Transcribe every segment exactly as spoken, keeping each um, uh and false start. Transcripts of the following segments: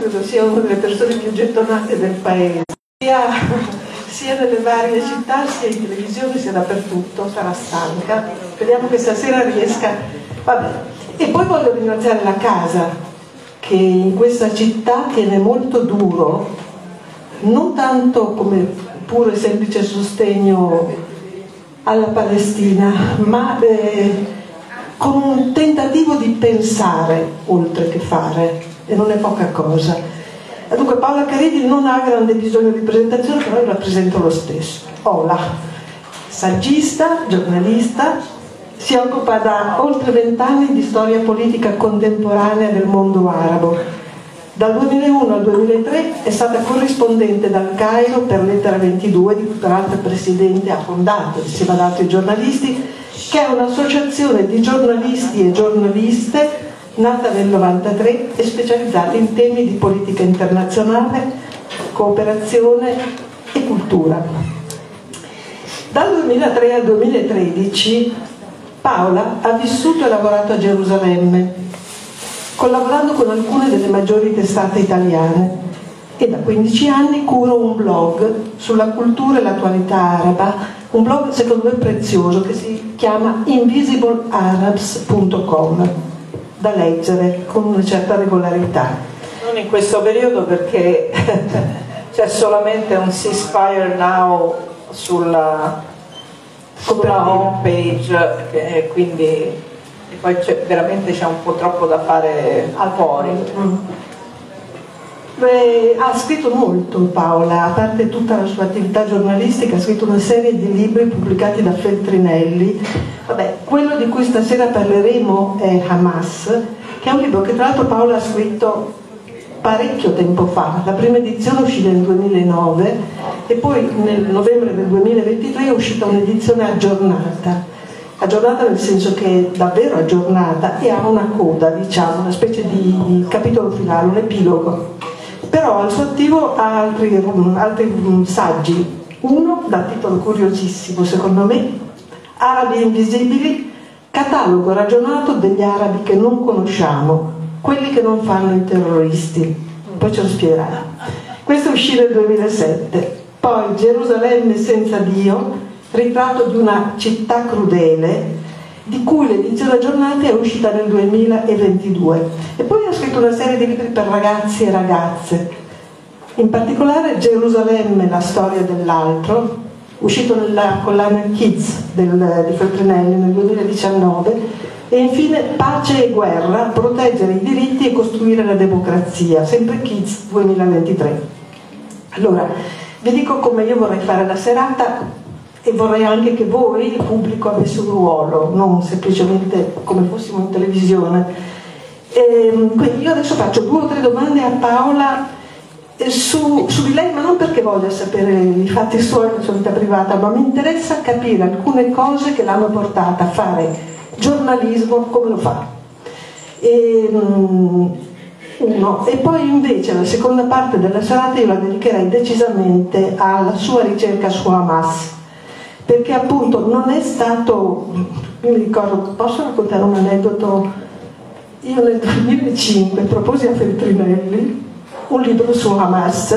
credo sia una delle persone più gettonate del paese, sia, sia nelle varie città, sia in televisione, sia dappertutto. Sarà stanca, speriamo che stasera riesca. Vabbè. E poi voglio ringraziare la casa, che in questa città tiene molto duro, non tanto come puro e semplice sostegno alla Palestina, ma eh, con un tentativo di pensare oltre che fare, e non è poca cosa. Dunque Paola Caridi non ha grande bisogno di presentazione, però io la presento lo stesso. Ola, saggista, giornalista, si occupa da oltre vent'anni di storia politica contemporanea del mondo arabo. Dal duemilauno al duemilatré è stata corrispondente dal Cairo per Lettera ventidue, di cui peraltro il presidente ha fondato, insieme ad altri giornalisti, che è un'associazione di giornalisti e giornaliste nata nel novantatré e specializzata in temi di politica internazionale, cooperazione e cultura. Dal duemilatré al duemilatredici Paola ha vissuto e lavorato a Gerusalemme, collaborando con alcune delle maggiori testate italiane, e da quindici anni curo un blog sulla cultura e l'attualità araba, un blog secondo me prezioso che si chiama invisible arabs punto com, da leggere con una certa regolarità. Non in questo periodo, perché c'è solamente un ceasefire now sulla, sulla home page, e quindi e poi c'è, veramente c'è un po' troppo da fare al fuori. Mm. Beh, ha scritto molto Paola, a parte tutta la sua attività giornalistica, ha scritto una serie di libri pubblicati da Feltrinelli. Vabbè, quello di cui stasera parleremo è Hamas, che è un libro che tra l'altro Paola ha scritto parecchio tempo fa. La prima edizione uscì nel duemilanove e poi nel novembre del duemilaventitré è uscita un'edizione aggiornata. Aggiornata nel senso che è davvero aggiornata e ha una coda, diciamo, una specie di capitolo finale, un epilogo. Però al suo attivo ha altri, altri saggi. Uno, dal titolo curiosissimo secondo me, Arabi invisibili, catalogo ragionato degli arabi che non conosciamo, quelli che non fanno i terroristi. Poi ce lo spiegherà. Questo uscì nel duemilasette. Poi Gerusalemme senza Dio, ritratto di una città crudele, di cui l'edizione aggiornata è uscita nel duemilaventidue. E poi ha scritto una serie di libri per ragazzi e ragazze, in particolare Gerusalemme, la storia dell'altro, uscito nella collana Kids del, di Feltrinelli nel duemiladiciannove, e infine Pace e guerra, proteggere i diritti e costruire la democrazia, sempre Kids duemilaventitré. Allora, vi dico come io vorrei fare la serata, e vorrei anche che voi, il pubblico, avesse un ruolo, non semplicemente come fossimo in televisione. E quindi io adesso faccio due o tre domande a Paola su, su di lei, ma non perché voglia sapere i fatti suoi, la sua vita privata, ma mi interessa capire alcune cose che l'hanno portata a fare giornalismo come lo fa. E, uno. E poi invece la seconda parte della serata io la dedicherei decisamente alla sua ricerca su Hamas, perché appunto non è stato, io mi ricordo, posso raccontare un aneddoto? Io nel duemilacinque proposi a Feltrinelli un libro su Hamas,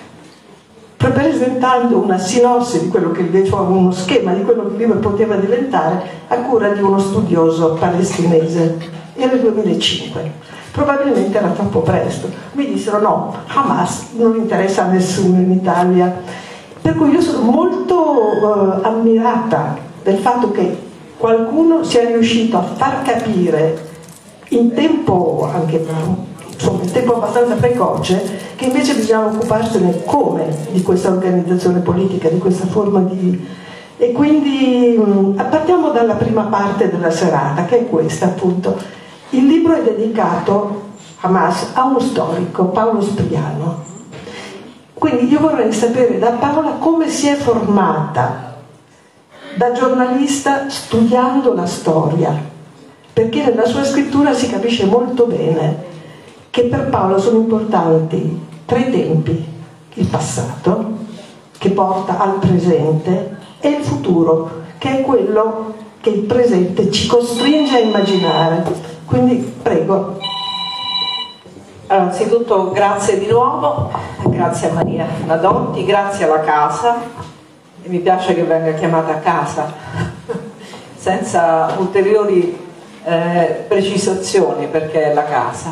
presentando una sinossi di quello che invece, uno schema di quello che il libro poteva diventare, a cura di uno studioso palestinese. Era il duemilacinque. Probabilmente era troppo presto. Mi dissero no, Hamas non interessa a nessuno in Italia. Per cui io sono molto uh, ammirata del fatto che qualcuno sia riuscito a far capire in tempo anche insomma, in tempo abbastanza precoce, che invece bisogna occuparsene come di questa organizzazione politica, di questa forma di... E quindi mh, partiamo dalla prima parte della serata, che è questa appunto. Il libro è dedicato Hamas a uno storico, Paolo Spriano. Quindi io vorrei sapere da Paola come si è formata da giornalista studiando la storia, perché nella sua scrittura si capisce molto bene che per Paola sono importanti tre tempi: il passato, che porta al presente, e il futuro, che è quello che il presente ci costringe a immaginare. Quindi prego. Allora, anzitutto grazie di nuovo, grazie a Maria Nadotti, grazie alla casa, e mi piace che venga chiamata casa, senza ulteriori eh, precisazioni, perché è la casa.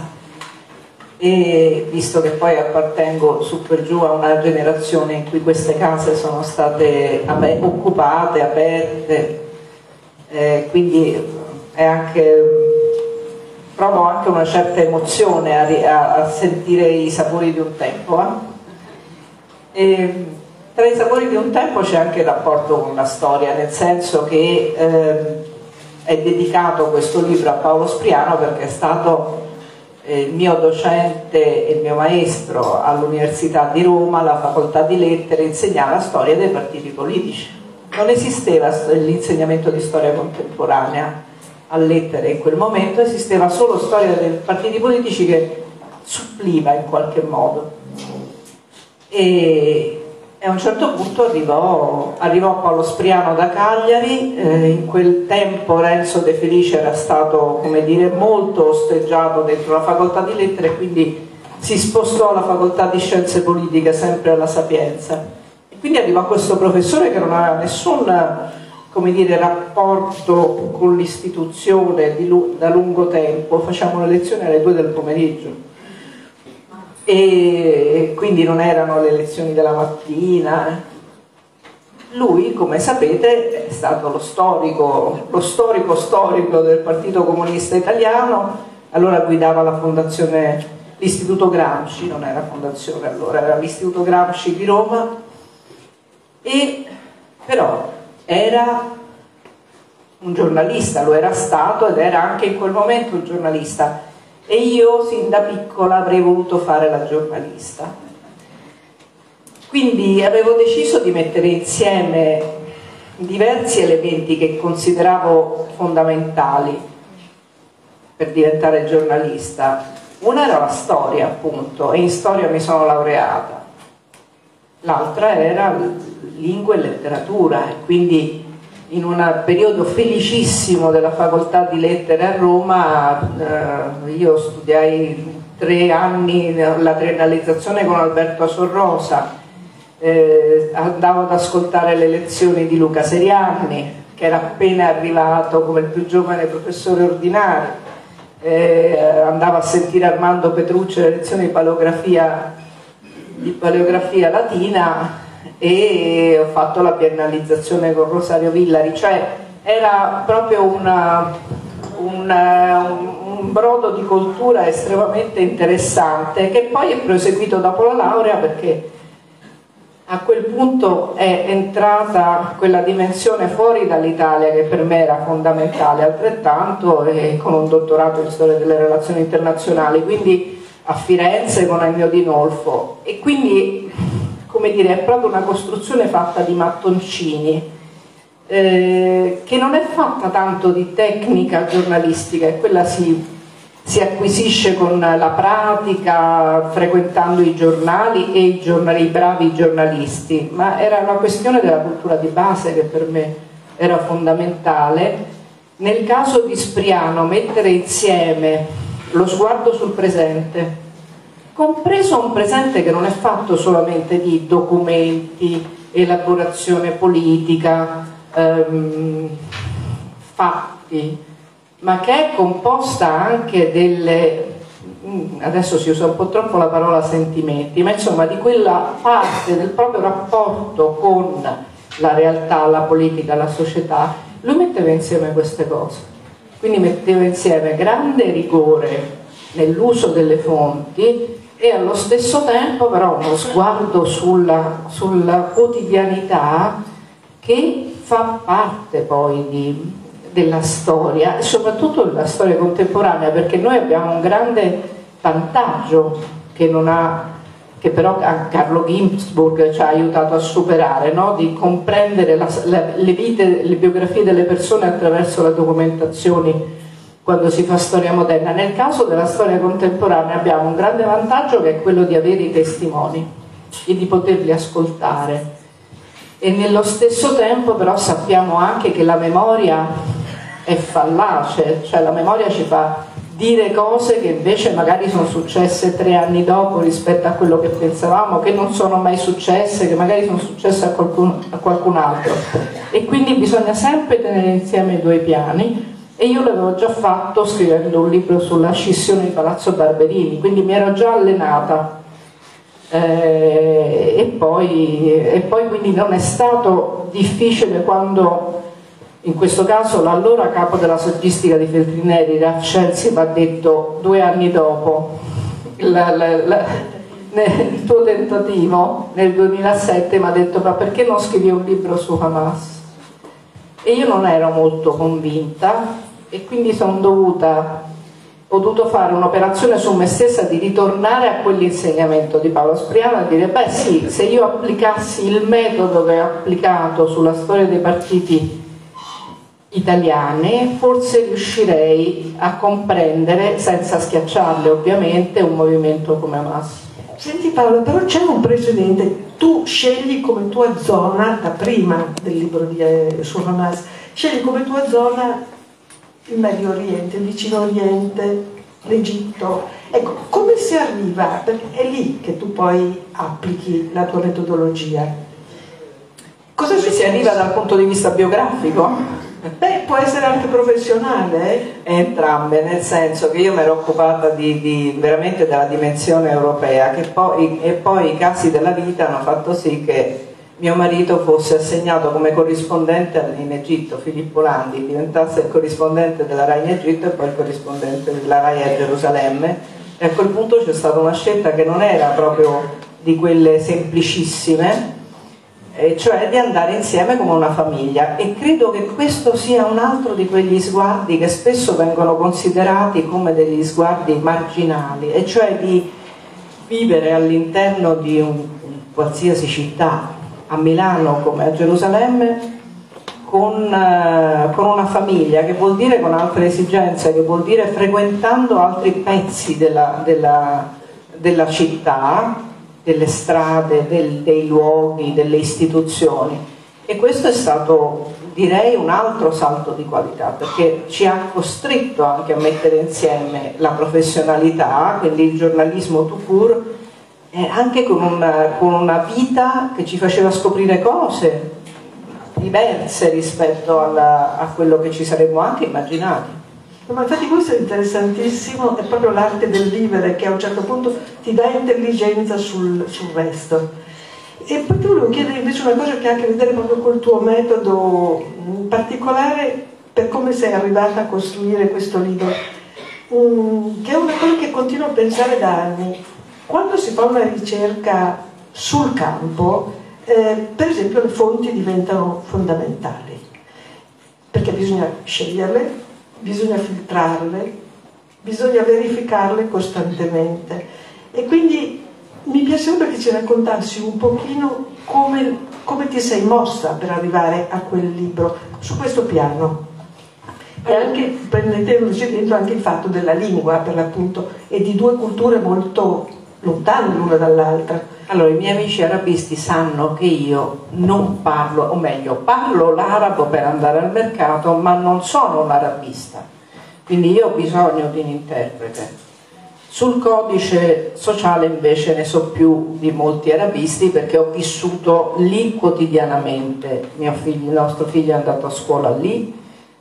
E visto che poi appartengo su per giù a una generazione in cui queste case sono state ap- occupate, aperte, eh, quindi è anche... provo anche una certa emozione a, a, a sentire i sapori di un tempo. Eh? E tra i sapori di un tempo c'è anche il rapporto con la storia, nel senso che eh, è dedicato questo libro a Paolo Spriano perché è stato eh, il mio docente e il mio maestro all'Università di Roma, alla Facoltà di Lettere, insegnava la storia dei partiti politici. Non esisteva l'insegnamento di storia contemporanea a lettere in quel momento, esisteva solo storia dei partiti politici che suppliva in qualche modo, e, e a un certo punto arrivò, arrivò Paolo Spriano da Cagliari. Eh, in quel tempo Renzo De Felice era stato, come dire, molto osteggiato dentro la facoltà di lettere, quindi si spostò alla facoltà di scienze politiche, sempre alla Sapienza, e quindi arrivò questo professore che non aveva nessun, come dire, rapporto con l'istituzione da lungo tempo. Facciamo le lezioni alle due del pomeriggio e quindi non erano le lezioni della mattina. Lui, come sapete, è stato lo storico, lo storico storico del Partito Comunista Italiano. Allora guidava la fondazione, l'Istituto Gramsci, non era fondazione allora, era l'Istituto Gramsci di Roma, e però era un giornalista, lo era stato ed era anche in quel momento un giornalista, e io sin da piccola avrei voluto fare la giornalista. Quindi avevo deciso di mettere insieme diversi elementi che consideravo fondamentali per diventare giornalista. Una era la storia, appunto, e in storia mi sono laureata. L'altra era lingua e letteratura, e quindi in un periodo felicissimo della facoltà di lettere a Roma eh, io studiai tre anni la triennalizzazione con Alberto Sorrosa, eh, andavo ad ascoltare le lezioni di Luca Serianni, che era appena arrivato come il più giovane professore ordinario, eh, andavo a sentire Armando Petrucci le lezioni di paleografia, di paleografia latina, e ho fatto la biennalizzazione con Rosario Villari, cioè era proprio una, una, un, un brodo di cultura estremamente interessante, che poi è proseguito dopo la laurea, perché a quel punto è entrata quella dimensione fuori dall'Italia che per me era fondamentale altrettanto, e con un dottorato in storia delle relazioni internazionali, quindi a Firenze con Ennio Di Nolfo, e quindi, come dire, è proprio una costruzione fatta di mattoncini, eh, che non è fatta tanto di tecnica giornalistica, e quella si, si acquisisce con la pratica, frequentando i giornali e i, giornali, i bravi giornalisti, ma era una questione della cultura di base che per me era fondamentale. Nel caso di Spriano, mettere insieme lo sguardo sul presente, compreso un presente che non è fatto solamente di documenti, elaborazione politica, ehm, fatti, ma che è composta anche delle, adesso si usa un po' troppo la parola sentimenti, ma insomma di quella parte del proprio rapporto con la realtà, la politica, la società. Lui metteva insieme queste cose, quindi metteva insieme grande rigore nell'uso delle fonti e allo stesso tempo però uno sguardo sulla, sulla quotidianità che fa parte poi di, della storia, e soprattutto della storia contemporanea, perché noi abbiamo un grande vantaggio che, non ha, che però Carlo Ginzburg ci ha aiutato a superare, no? Di comprendere la, la, le vite, le biografie delle persone attraverso le documentazioni quando si fa storia moderna. Nel caso della storia contemporanea abbiamo un grande vantaggio, che è quello di avere i testimoni e di poterli ascoltare, e nello stesso tempo però sappiamo anche che la memoria è fallace, cioè la memoria ci fa dire cose che invece magari sono successe tre anni dopo rispetto a quello che pensavamo, che non sono mai successe, che magari sono successe a qualcun, a qualcun altro, e quindi bisogna sempre tenere insieme i due piani. E io l'avevo già fatto scrivendo un libro sulla scissione di Palazzo Barberini, quindi mi ero già allenata, eh, e, poi, e poi quindi non è stato difficile quando in questo caso l'allora capo della saggistica di Feltrinelli, Chelsea, mi ha detto due anni dopo la, la, la, il tuo tentativo nel duemilasette, mi ha detto: ma perché non scrivi un libro su Hamas? E io non ero molto convinta, e quindi sono dovuta ho dovuto fare un'operazione su me stessa di ritornare a quell'insegnamento di Paolo Spriano e dire: beh sì, se io applicassi il metodo che ho applicato sulla storia dei partiti italiane, forse riuscirei a comprendere, senza schiacciarle ovviamente, un movimento come Hamas. Senti Paolo, però c'è un precedente, tu scegli come tua zona, da prima del libro di, eh, su Hamas, scegli come tua zona il Medio Oriente, il Vicino Oriente, l'Egitto. Ecco, come si arriva? Perché è lì che tu poi applichi la tua metodologia. Cosa Come si arriva dal punto di vista biografico? Beh, può essere anche professionale, eh? Entrambe, nel senso che io mi ero occupata di, di, veramente della dimensione europea, che poi, e poi i casi della vita hanno fatto sì che mio marito fosse assegnato come corrispondente in Egitto, Filippo Landi diventasse il corrispondente della RAI in Egitto e poi il corrispondente della RAI a Gerusalemme, e a quel punto c'è stata una scelta che non era proprio di quelle semplicissime, e cioè di andare insieme come una famiglia, e credo che questo sia un altro di quegli sguardi che spesso vengono considerati come degli sguardi marginali, e cioè di vivere all'interno di un, un qualsiasi città, a Milano come a Gerusalemme, con, uh, con una famiglia, che vuol dire con altre esigenze, che vuol dire frequentando altri pezzi della, della, della città, delle strade, del, dei luoghi, delle istituzioni. E questo è stato, direi, un altro salto di qualità, perché ci ha costretto anche a mettere insieme la professionalità, quindi il giornalismo tout court, eh, anche con una, con una vita che ci faceva scoprire cose diverse rispetto alla, a quello che ci saremmo anche immaginati. Ma infatti questo è interessantissimo, è proprio l'arte del vivere che a un certo punto ti dà intelligenza sul, sul resto. E poi ti volevo chiedere invece una cosa che ha a che vedere proprio col tuo metodo, in particolare per come sei arrivata a costruire questo libro, um, che è una cosa che continuo a pensare da anni. Quando si fa una ricerca sul campo, eh, per esempio le fonti diventano fondamentali, perché bisogna sceglierle, bisogna filtrarle, bisogna verificarle costantemente, e quindi mi piacerebbe che ci raccontassi un pochino come, come ti sei mossa per arrivare a quel libro, su questo piano, e anche prendendoci dentro anche il fatto della lingua, per l'appunto, e di due culture molto lontane l'una dall'altra. Allora, i miei amici arabisti sanno che io non parlo, o meglio, parlo l'arabo per andare al mercato, ma non sono un arabista, quindi io ho bisogno di un interprete. Sul codice sociale invece ne so più di molti arabisti, perché ho vissuto lì quotidianamente. Mio figlio, il nostro figlio è andato a scuola lì,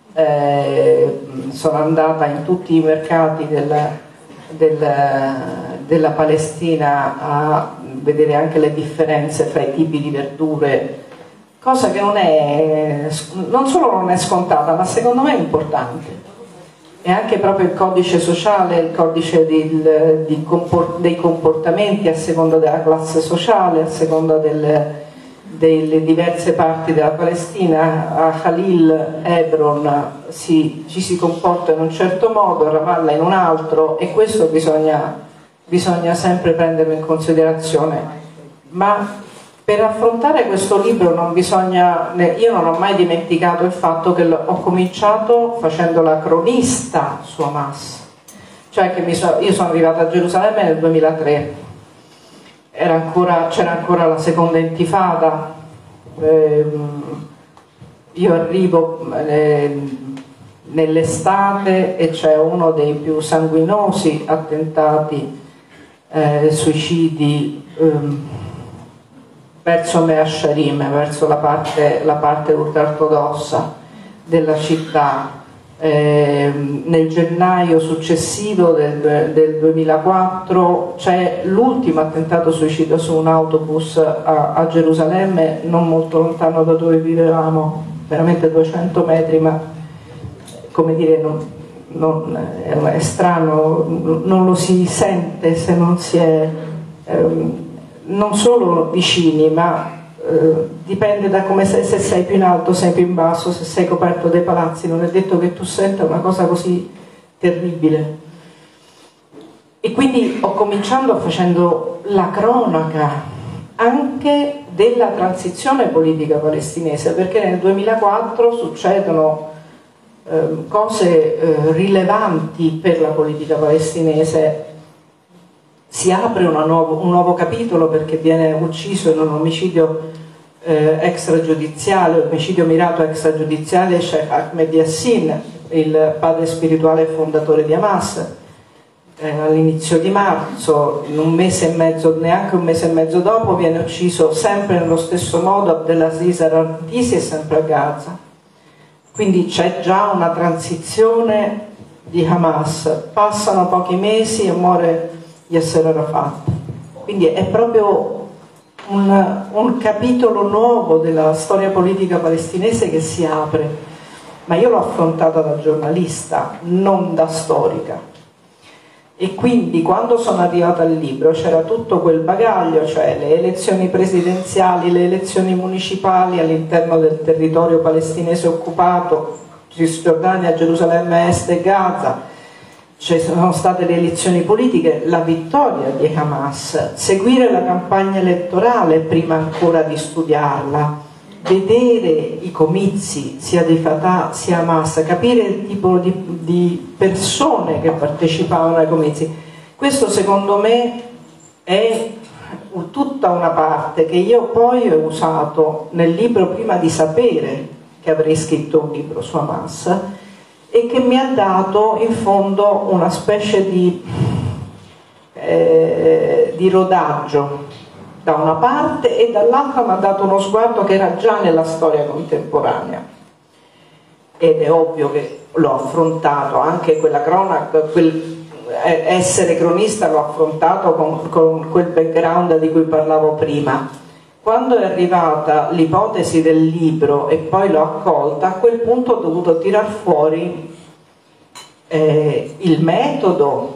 eh, sono andata in tutti i mercati della, della, della Palestina a vedere anche le differenze fra i tipi di verdure, cosa che non è, non solo non è scontata, ma secondo me è importante. E anche proprio il codice sociale, il codice di, di comport, dei comportamenti a seconda della classe sociale, a seconda del, delle diverse parti della Palestina. A Khalil, Hebron si, ci si comporta in un certo modo, a Ramallah in un altro, e questo bisogna, bisogna sempre prenderlo in considerazione. Ma per affrontare questo libro non bisogna, io non ho mai dimenticato il fatto che ho cominciato facendo la cronista su Hamas, cioè che mi so, io sono arrivata a Gerusalemme nel duemilatré, era ancora, c'era ancora la seconda intifada, eh, io arrivo, eh, nell'estate e c'è uno dei più sanguinosi attentati, eh, suicidi ehm, verso Mea Sharim, verso la parte, la parte ultraortodossa della città. Eh, nel gennaio successivo del, del duemilaquattro c'è l'ultimo attentato suicidio su un autobus a, a Gerusalemme, non molto lontano da dove vivevamo, veramente duecento metri, ma come dire, non, non, è, è strano, non lo si sente se non si è ehm, non solo vicini, ma eh, dipende da come sei, se sei più in alto, sei più in basso, se sei coperto dai palazzi, non è detto che tu senta una cosa così terribile. E quindi ho cominciato facendo la cronaca anche della transizione politica palestinese, perché nel duemilaquattro succedono eh, cose eh, rilevanti per la politica palestinese. Si apre una nuovo, un nuovo capitolo perché viene ucciso in un omicidio eh, extragiudiziale, omicidio mirato extragiudiziale, Sheikh Ahmed Yassin, il padre spirituale e fondatore di Hamas, eh, all'inizio di marzo. In un mese e mezzo, neanche un mese e mezzo dopo, viene ucciso sempre nello stesso modo Abdelaziz al-Rantisi, e sempre a Gaza. Quindi c'è già una transizione di Hamas, passano pochi mesi e muore Yasser Arafat. Quindi è proprio un, un capitolo nuovo della storia politica palestinese che si apre, ma io l'ho affrontata da giornalista, non da storica. E quindi quando sono arrivata al libro c'era tutto quel bagaglio, cioè le elezioni presidenziali, le elezioni municipali all'interno del territorio palestinese occupato, Cisgiordania, Gerusalemme Est e Gaza. Ci sono state le elezioni politiche, la vittoria di Hamas, seguire la campagna elettorale prima ancora di studiarla, vedere i comizi sia di Fatah sia Hamas, capire il tipo di, di persone che partecipavano ai comizi. Questo secondo me è tutta una parte che io poi ho usato nel libro prima di sapere che avrei scritto un libro su Hamas, e che mi ha dato in fondo una specie di, eh, di rodaggio da una parte, e dall'altra mi ha dato uno sguardo che era già nella storia contemporanea. Ed è ovvio che l'ho affrontato, anche quella cronaca, quel essere cronista l'ho affrontato con, con quel background di cui parlavo prima. Quando è arrivata l'ipotesi del libro e poi l'ho accolta, a quel punto ho dovuto tirar fuori eh, il metodo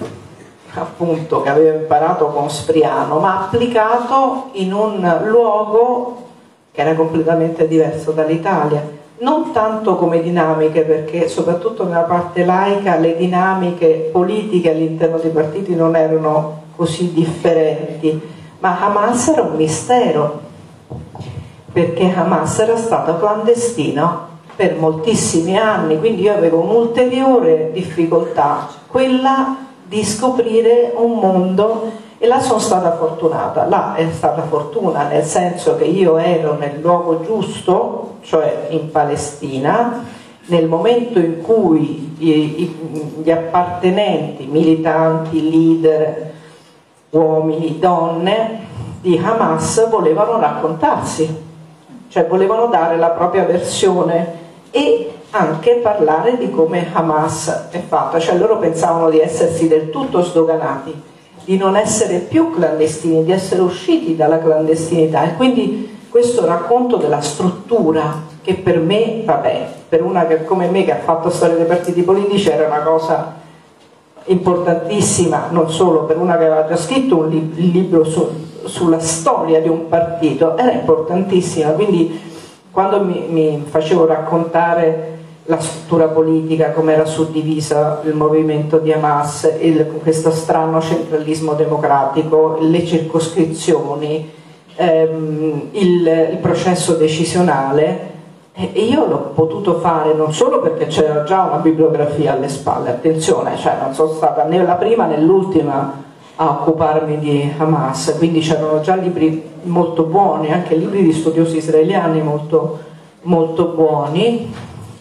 appunto che avevo imparato con Spriano, ma applicato in un luogo che era completamente diverso dall'Italia. Non tanto come dinamiche, perché soprattutto nella parte laica le dinamiche politiche all'interno dei partiti non erano così differenti, ma Hamas era un mistero, perché Hamas era stato clandestino per moltissimi anni, quindi io avevo un'ulteriore difficoltà, quella di scoprire un mondo, e là sono stata fortunata. Là è stata fortuna nel senso che io ero nel luogo giusto, cioè in Palestina, nel momento in cui gli appartenenti, militanti, leader, uomini, donne di Hamas volevano raccontarsi, cioè volevano dare la propria versione e anche parlare di come Hamas è fatta, cioè loro pensavano di essersi del tutto sdoganati, di non essere più clandestini, di essere usciti dalla clandestinità, e quindi questo racconto della struttura, che per me, vabbè, per una che come me che ha fatto storia dei partiti politici era una cosa importantissima, non solo per una che aveva già scritto un li libro su, sulla storia di un partito, era importantissima. Quindi quando mi, mi facevo raccontare la struttura politica, come era suddivisa il movimento di Hamas, il, questo strano centralismo democratico, le circoscrizioni, ehm, il, il processo decisionale, e io l'ho potuto fare non solo perché c'era già una bibliografia alle spalle, attenzione, cioè non sono stata né la prima né l'ultima a occuparmi di Hamas, quindi c'erano già libri molto buoni, anche libri di studiosi israeliani molto, molto buoni,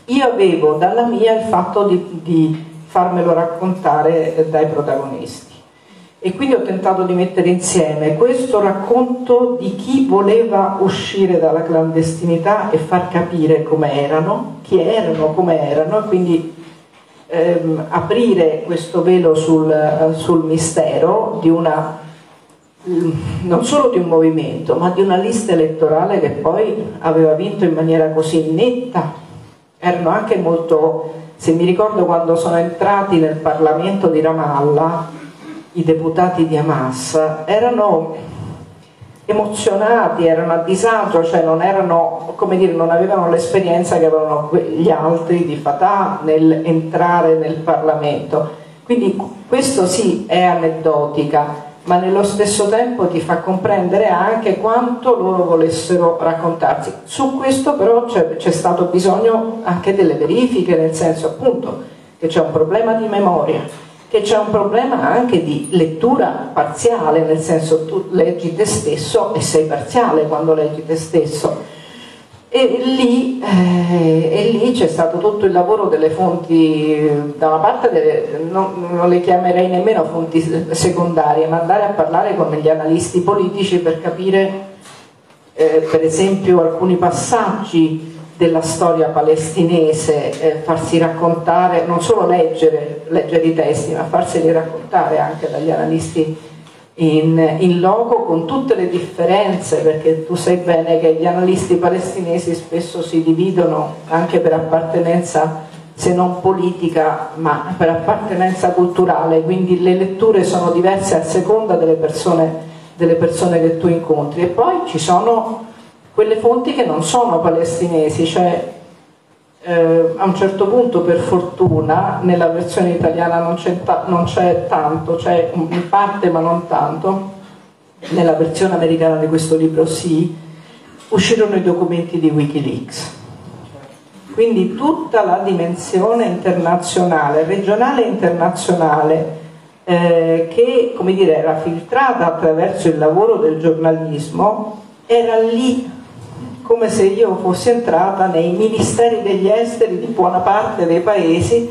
io avevo dalla mia il fatto di, di farmelo raccontare dai protagonisti. E quindi ho tentato di mettere insieme questo racconto di chi voleva uscire dalla clandestinità e far capire come erano, chi erano, come erano, e quindi ehm, aprire questo velo sul, sul mistero di una, non solo di un movimento, ma di una lista elettorale che poi aveva vinto in maniera così netta. Erano anche molto, se mi ricordo quando sono entrati nel Parlamento di Ramallah, i deputati di Hamas erano emozionati, erano a disagio, cioè non erano, come dire, non avevano l'esperienza che avevano gli altri di Fatah nel entrare nel Parlamento. Quindi questo sì è aneddotica, ma nello stesso tempo ti fa comprendere anche quanto loro volessero raccontarsi. Su questo però c'è stato bisogno anche delle verifiche, nel senso appunto che c'è un problema di memoria, che c'è un problema anche di lettura parziale, nel senso tu leggi te stesso e sei parziale quando leggi te stesso. E lì, eh, e lì c'è stato tutto il lavoro delle fonti, da una parte delle, non, non le chiamerei nemmeno fonti secondarie, ma andare a parlare con gli analisti politici per capire eh, per esempio alcuni passaggi della storia palestinese, eh, farsi raccontare, non solo leggere, leggere i testi, ma farseli raccontare anche dagli analisti in, in loco, con tutte le differenze, perché tu sai bene che gli analisti palestinesi spesso si dividono anche per appartenenza, se non politica, ma per appartenenza culturale, quindi le letture sono diverse a seconda delle persone, delle persone che tu incontri. E poi ci sono quelle fonti che non sono palestinesi, cioè eh, a un certo punto, per fortuna, nella versione italiana non c'è, ta non c'è tanto, c'è in parte ma non tanto, nella versione americana di questo libro sì, uscirono i documenti di Wikileaks. Quindi tutta la dimensione internazionale, regionale e internazionale, eh, che, come dire, era filtrata attraverso il lavoro del giornalismo, era lì, come se io fossi entrata nei ministeri degli esteri di buona parte dei paesi,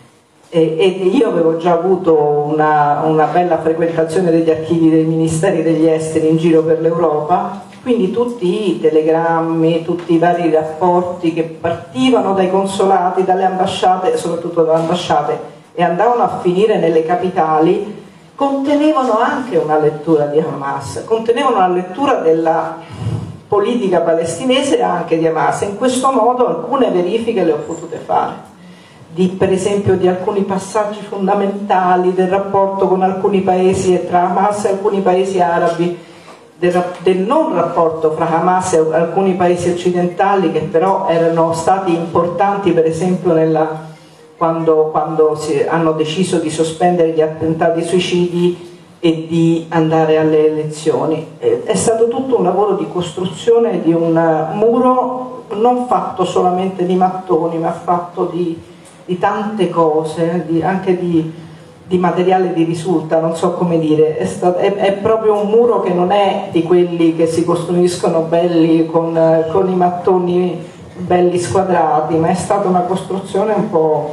e, e io avevo già avuto una, una bella frequentazione degli archivi dei ministeri degli esteri in giro per l'Europa, quindi tutti i telegrammi, tutti i vari rapporti che partivano dai consolati, dalle ambasciate, soprattutto dalle ambasciate, e andavano a finire nelle capitali, contenevano anche una lettura di Hamas, contenevano una lettura della politica palestinese e anche di Hamas. In questo modo alcune verifiche le ho potute fare, di, per esempio di alcuni passaggi fondamentali del rapporto con alcuni paesi e tra Hamas e alcuni paesi arabi, del, del non rapporto fra Hamas e alcuni paesi occidentali che però erano stati importanti, per esempio nella, quando, quando si, hanno deciso di sospendere gli attentati suicidi e di andare alle elezioni. È stato tutto un lavoro di costruzione di un muro non fatto solamente di mattoni, ma fatto di, di tante cose, di, anche di, di materiale di risulta, non so come dire. È, stato, è, è proprio un muro che non è di quelli che si costruiscono belli con, con i mattoni belli squadrati, ma è stata una costruzione un po'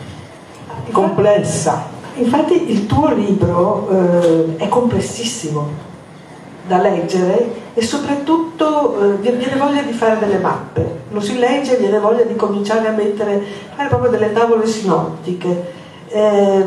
complessa. Infatti il tuo libro eh, è complessissimo da leggere e soprattutto eh, viene voglia di fare delle mappe, lo si legge e viene voglia di cominciare a mettere, fare proprio delle tavole sinottiche, eh,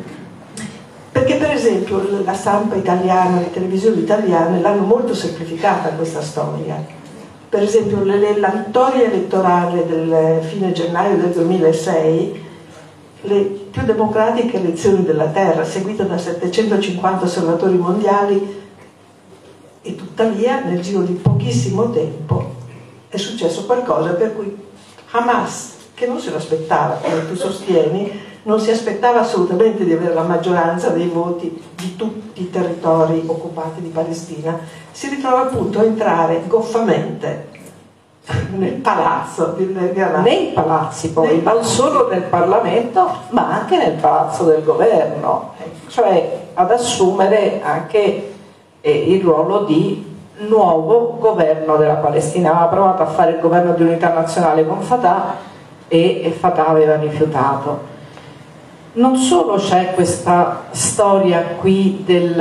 perché per esempio la stampa italiana, le televisioni italiane l'hanno molto semplificata questa storia. Per esempio le, la vittoria elettorale del fine gennaio del duemilasei, le più democratiche elezioni della Terra, seguita da settecentocinquanta osservatori mondiali, e tuttavia nel giro di pochissimo tempo è successo qualcosa per cui Hamas, che non se lo aspettava, come tu sostieni, non si aspettava assolutamente di avere la maggioranza dei voti di tutti i territori occupati di Palestina, si ritrova appunto a entrare goffamente nel palazzo di, di nei palazzi poi, non solo nel Parlamento ma anche nel palazzo del governo, cioè ad assumere anche eh, il ruolo di nuovo governo della Palestina. Aveva provato a fare il governo di unità nazionale con Fatah e, e Fatah aveva rifiutato. Non solo c'è questa storia qui del,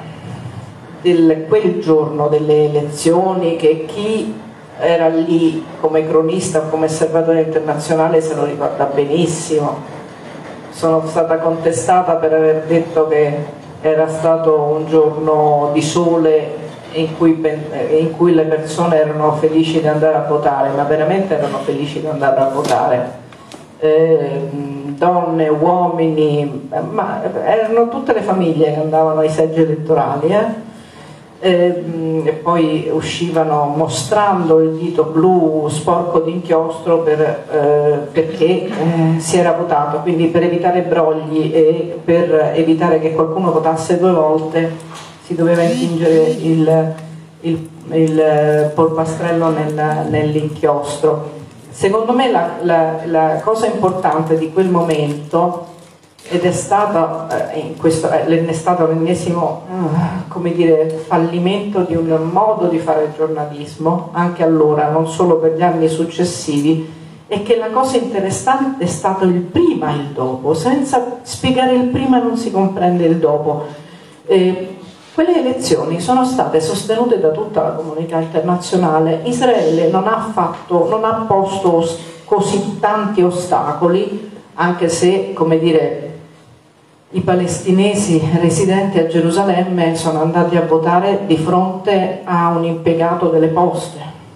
del quel giorno delle elezioni, che chi era lì come cronista o come osservatore internazionale se lo ricorda benissimo. Sono stata contestata per aver detto che era stato un giorno di sole in cui, in cui le persone erano felici di andare a votare, ma veramente erano felici di andare a votare. Eh, donne, uomini, ma erano tutte le famiglie che andavano ai seggi elettorali, eh? Eh, e poi uscivano mostrando il dito blu sporco di inchiostro per, eh, perché eh, si era votato, quindi per evitare brogli e per evitare che qualcuno votasse due volte si doveva intingere il, il, il polpastrello nel, nell'inchiostro. Secondo me la, la, la cosa importante di quel momento, ed è stata eh, in questo, eh, è stato l'ennesimo uh, come dire, fallimento di un modo di fare giornalismo, anche allora, non solo per gli anni successivi, è che la cosa interessante è stato il prima e il dopo. Senza spiegare il prima non si comprende il dopo. Eh, Quelle elezioni sono state sostenute da tutta la comunità internazionale. Israele non ha, fatto, non ha posto così tanti ostacoli, anche se, come dire, i palestinesi residenti a Gerusalemme sono andati a votare di fronte a un impiegato delle poste,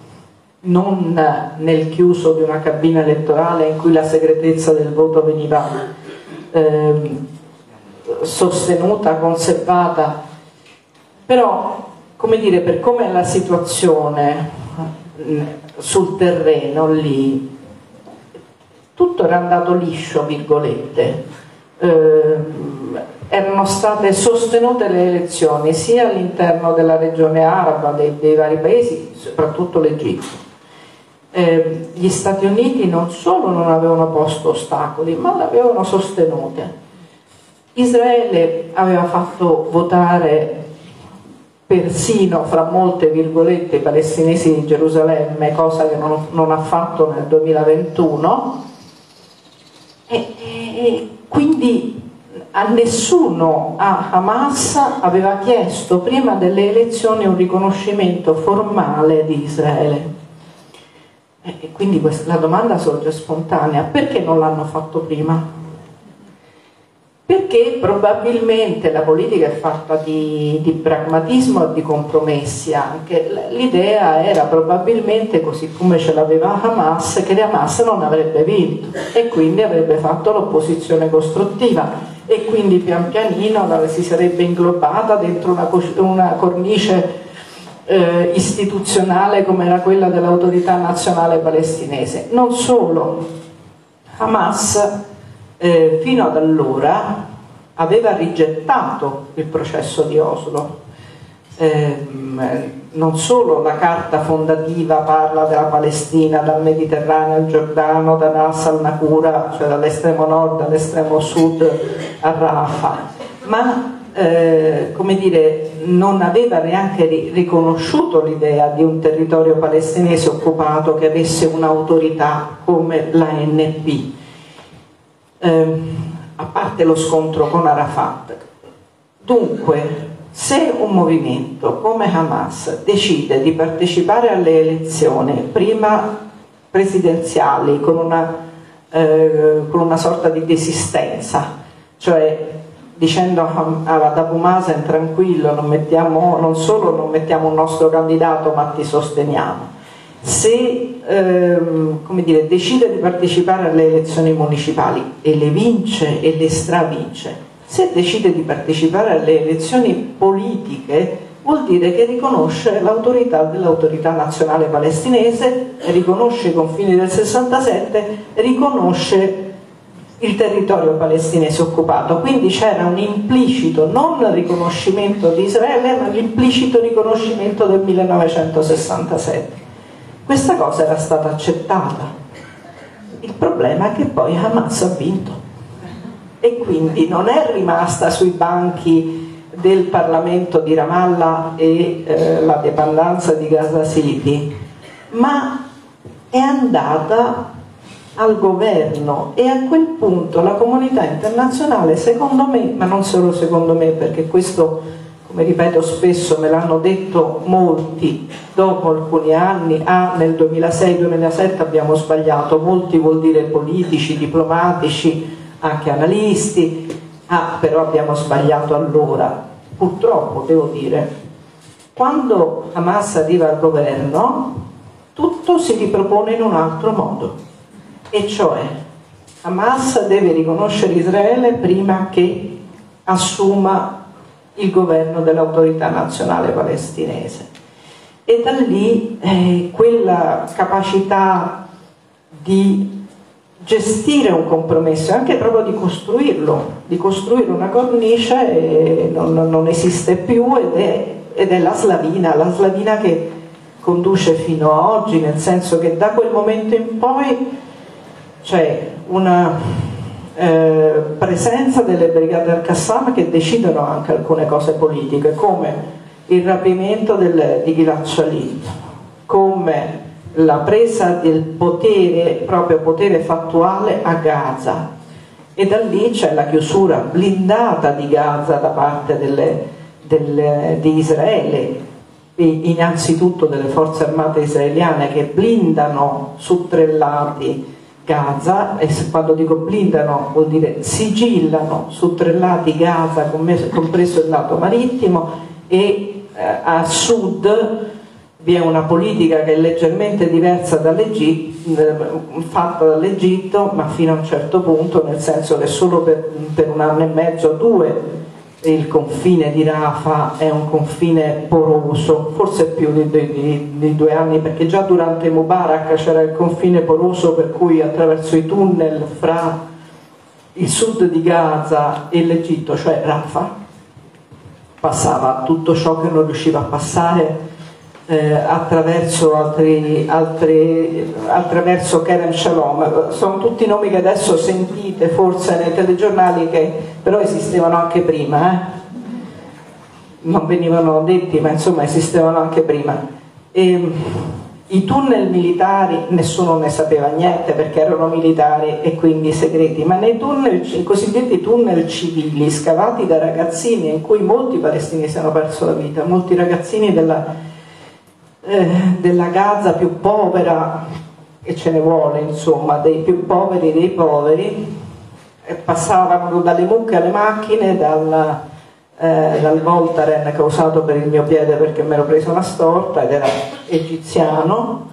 non nel chiuso di una cabina elettorale in cui la segretezza del voto veniva eh, sostenuta, conservata. Però, come dire, per come è la situazione sul terreno lì, tutto era andato liscio, virgolette. Eh, erano state sostenute le elezioni sia all'interno della regione araba, dei, dei vari paesi, soprattutto l'Egitto. Eh, gli Stati Uniti non solo non avevano posto ostacoli, ma le avevano sostenute. Israele aveva fatto votare persino, fra molte virgolette, i palestinesi di Gerusalemme, cosa che non, non ha fatto nel duemilaventuno, e, e quindi a nessuno, a Hamas aveva chiesto prima delle elezioni un riconoscimento formale di Israele. E quindi questa, la domanda sorge spontanea: perché non l'hanno fatto prima? Perché probabilmente la politica è fatta di, di pragmatismo e di compromessi anche. L'idea era probabilmente, così come ce l'aveva Hamas, che Hamas non avrebbe vinto e quindi avrebbe fatto l'opposizione costruttiva e quindi pian pianino si sarebbe inglobata dentro una, una cornice eh, istituzionale come era quella dell'autorità nazionale palestinese. Non solo, Hamas Eh, fino ad allora aveva rigettato il processo di Oslo. Eh, non solo la carta fondativa parla della Palestina dal Mediterraneo al Giordano, da Ras al-Nakura, cioè dall'estremo nord all'estremo sud a Rafah, ma eh, come dire, non aveva neanche ri- riconosciuto l'idea di un territorio palestinese occupato che avesse un'autorità come l'A N P. Eh, a parte lo scontro con Arafat. Dunque, se un movimento come Hamas decide di partecipare alle elezioni prima presidenziali con una, eh, con una sorta di desistenza, cioè dicendo ad Abu Mazen tranquillo, non, mettiamo, non solo non mettiamo un nostro candidato ma ti sosteniamo, se ehm, come dire, decide di partecipare alle elezioni municipali e le vince e le stravince, se decide di partecipare alle elezioni politiche vuol dire che riconosce l'autorità dell'autorità nazionale palestinese, riconosce i confini del sessantasette, riconosce il territorio palestinese occupato. Quindi c'era un implicito non riconoscimento di Israele ma l'implicito riconoscimento del millenovecentosessantasette. Questa cosa era stata accettata. Il problema è che poi Hamas ha vinto e quindi non è rimasta sui banchi del Parlamento di Ramallah e eh, la dependenza di Gaza City, ma è andata al governo, e a quel punto la comunità internazionale, secondo me, ma non solo secondo me, perché questo, come ripeto spesso, me l'hanno detto molti dopo alcuni anni, ah, nel duemilasei duemilasette abbiamo sbagliato, molti vuol dire politici, diplomatici, anche analisti, ah, però abbiamo sbagliato allora. Purtroppo, devo dire, quando Hamas arriva al governo, tutto si ripropone in un altro modo. E cioè Hamas deve riconoscere Israele prima che assuma il governo dell'autorità nazionale palestinese, e da lì eh, quella capacità di gestire un compromesso, anche proprio di costruirlo, di costruire una cornice, eh, non, non esiste più, ed è, ed è la slavina, la slavina che conduce fino a oggi, nel senso che da quel momento in poi c'è una eh, presenza delle brigate al-Qassam che decidono anche alcune cose politiche, come il rapimento del, di Gilad Shalit, come la presa del potere, proprio potere fattuale a Gaza, e da lì c'è la chiusura blindata di Gaza da parte delle, delle, di Israele, innanzitutto delle forze armate israeliane che blindano su tre lati Gaza, e quando dico blindano vuol dire sigillano su tre lati Gaza, compreso il lato marittimo, e eh, a sud vi è una politica che è leggermente diversa dall'Egitto, eh, fatta dall'Egitto, ma fino a un certo punto, nel senso che solo per, per un anno e mezzo o due il confine di Rafah è un confine poroso, forse più di, di, di due anni, perché già durante Mubarak c'era il confine poroso, per cui attraverso i tunnel fra il sud di Gaza e l'Egitto, cioè Rafah, passava tutto ciò che non riusciva a passare eh, attraverso altri, altri, attraverso Kerem Shalom. Sono tutti nomi che adesso sentite forse nei telegiornali, che però esistevano anche prima, eh? Non venivano detti, ma insomma esistevano anche prima. E i tunnel militari nessuno ne sapeva niente perché erano militari e quindi segreti, ma nei tunnel, i cosiddetti tunnel civili scavati da ragazzini, in cui molti palestinesi hanno perso la vita, molti ragazzini della, eh, della Gaza più povera, e ce ne vuole insomma, dei più poveri dei poveri, eh, passavano dalle mucche alle macchine, dalla Eh, dal Voltaren che ho usato per il mio piede perché mi ero preso una storta ed era egiziano,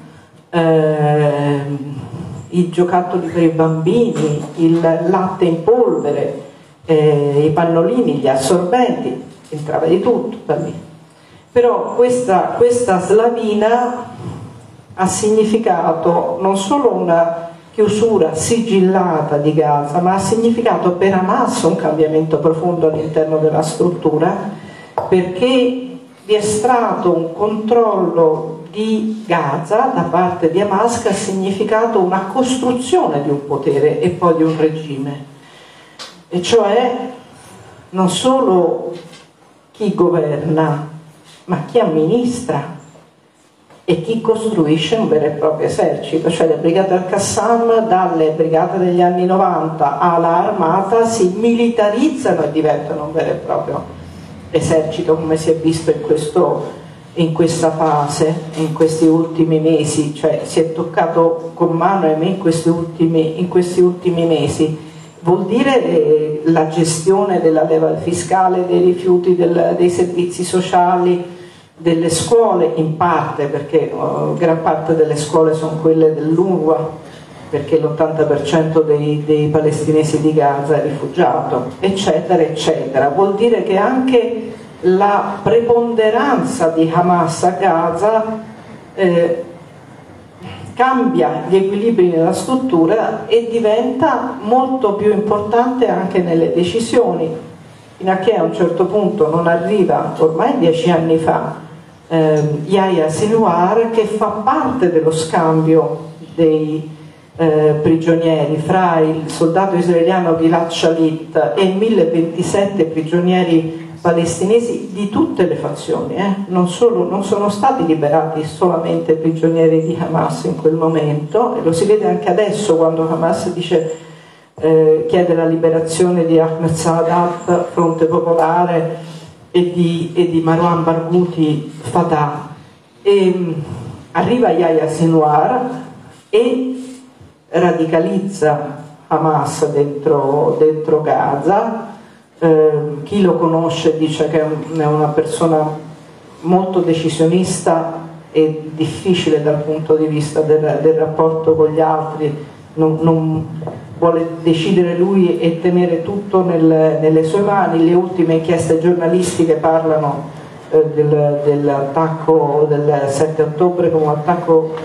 eh, i giocattoli per i bambini, il latte in polvere, eh, i pannolini, gli assorbenti, entrava di tutto da lì. Però questa, questa slavina ha significato non solo una chiusura sigillata di Gaza, ma ha significato per Hamas un cambiamento profondo all'interno della struttura, perché vi è stato un controllo di Gaza da parte di Hamas che ha significato una costruzione di un potere e poi di un regime, e cioè non solo chi governa, ma chi amministra e chi costruisce un vero e proprio esercito, cioè le brigate al-Qassam, dalle brigate degli anni novanta alla armata, si militarizzano e diventano un vero e proprio esercito, come si è visto in, questo, in questa fase, in questi ultimi mesi, cioè si è toccato con mano a me in questi ultimi, in questi ultimi mesi. Vuol dire eh, la gestione della leva fiscale, dei rifiuti, del, dei servizi sociali, delle scuole, in parte, perché uh, gran parte delle scuole sono quelle dell'UNRWA, perché l'ottanta per cento dei, dei palestinesi di Gaza è rifugiato, eccetera eccetera. Vuol dire che anche la preponderanza di Hamas a Gaza eh, cambia gli equilibri nella struttura e diventa molto più importante anche nelle decisioni, fino a che a un certo punto non arriva, ormai dieci anni fa, eh, Yahya Sinwar, che fa parte dello scambio dei eh, prigionieri fra il soldato israeliano Gilad Shalit e mille ventisette prigionieri palestinesi di tutte le fazioni, eh? non, solo, non sono stati liberati solamente prigionieri di Hamas in quel momento, e lo si vede anche adesso quando Hamas dice, eh, chiede la liberazione di Ahmed Saadat, Fronte Popolare, e di, e di Marwan Barghouti, Fatah. E, arriva Yahya Sinwar e radicalizza Hamas dentro, dentro Gaza. Eh, chi lo conosce dice che è una persona molto decisionista e difficile dal punto di vista del, del rapporto con gli altri, non, non vuole decidere lui e tenere tutto nel, nelle sue mani. Le ultime inchieste giornalistiche parlano eh, del, dell'attacco del sette ottobre come un attacco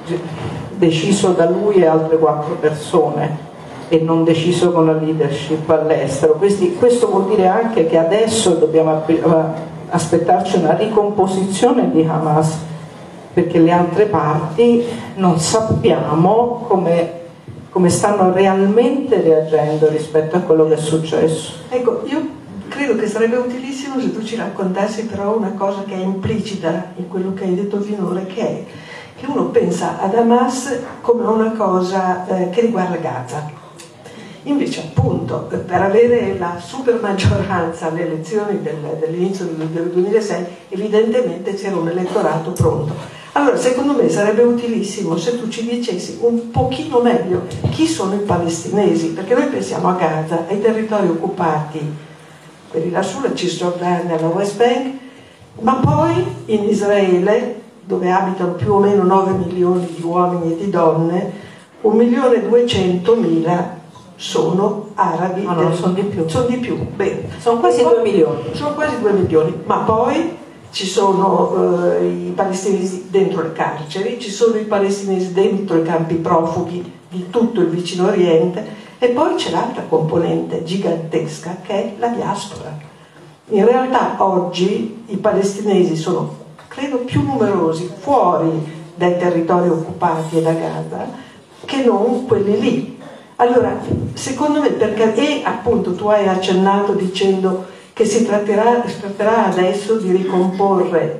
deciso da lui e altre quattro persone, e non deciso con la leadership all'estero. Questo vuol dire anche che adesso dobbiamo aspettarci una ricomposizione di Hamas, perché le altre parti non sappiamo come, come stanno realmente reagendo rispetto a quello che è successo. Ecco, io credo che sarebbe utilissimo se tu ci raccontassi però una cosa che è implicita in quello che hai detto finora, che è che uno pensa ad Hamas come a una cosa eh, che riguarda Gaza. Invece appunto per avere la super maggioranza alle elezioni del, dell'inizio del, del duemilasei evidentemente c'era un elettorato pronto. Allora secondo me sarebbe utilissimo se tu ci dicessi un pochino meglio chi sono i palestinesi, perché noi pensiamo a Gaza, ai territori occupati, quelli lassù, la Cisgiordania, la West Bank, ma poi in Israele, dove abitano più o meno nove milioni di uomini e di donne, un milione e duecentomila sono arabi. No, no, del... sono di più. Sono di più, bene. Sono quasi due milioni. Sono quasi due milioni, ma poi ci sono eh, i palestinesi dentro le carceri, ci sono i palestinesi dentro i campi profughi di tutto il vicino Oriente, e poi c'è l'altra componente gigantesca che è la diaspora. In realtà oggi i palestinesi sono, credo, più numerosi fuori dai territori occupati e da Gaza che non quelli lì. Allora, secondo me, perché, e appunto tu hai accennato dicendo che si tratterà, si tratterà adesso di ricomporre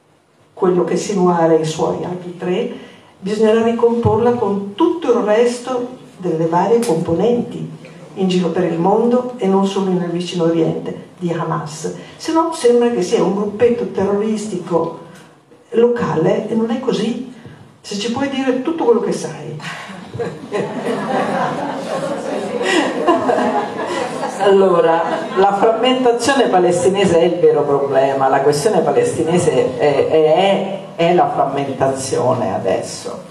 quello che Sinwar e i suoi altri tre, bisognerà ricomporla con tutto il resto delle varie componenti in giro per il mondo e non solo nel vicino Oriente di Hamas. Se no sembra che sia un gruppetto terroristico locale, e non è così. Se ci puoi dire tutto quello che sai. Allora, la frammentazione palestinese è il vero problema, la questione palestinese è, è, è la frammentazione adesso.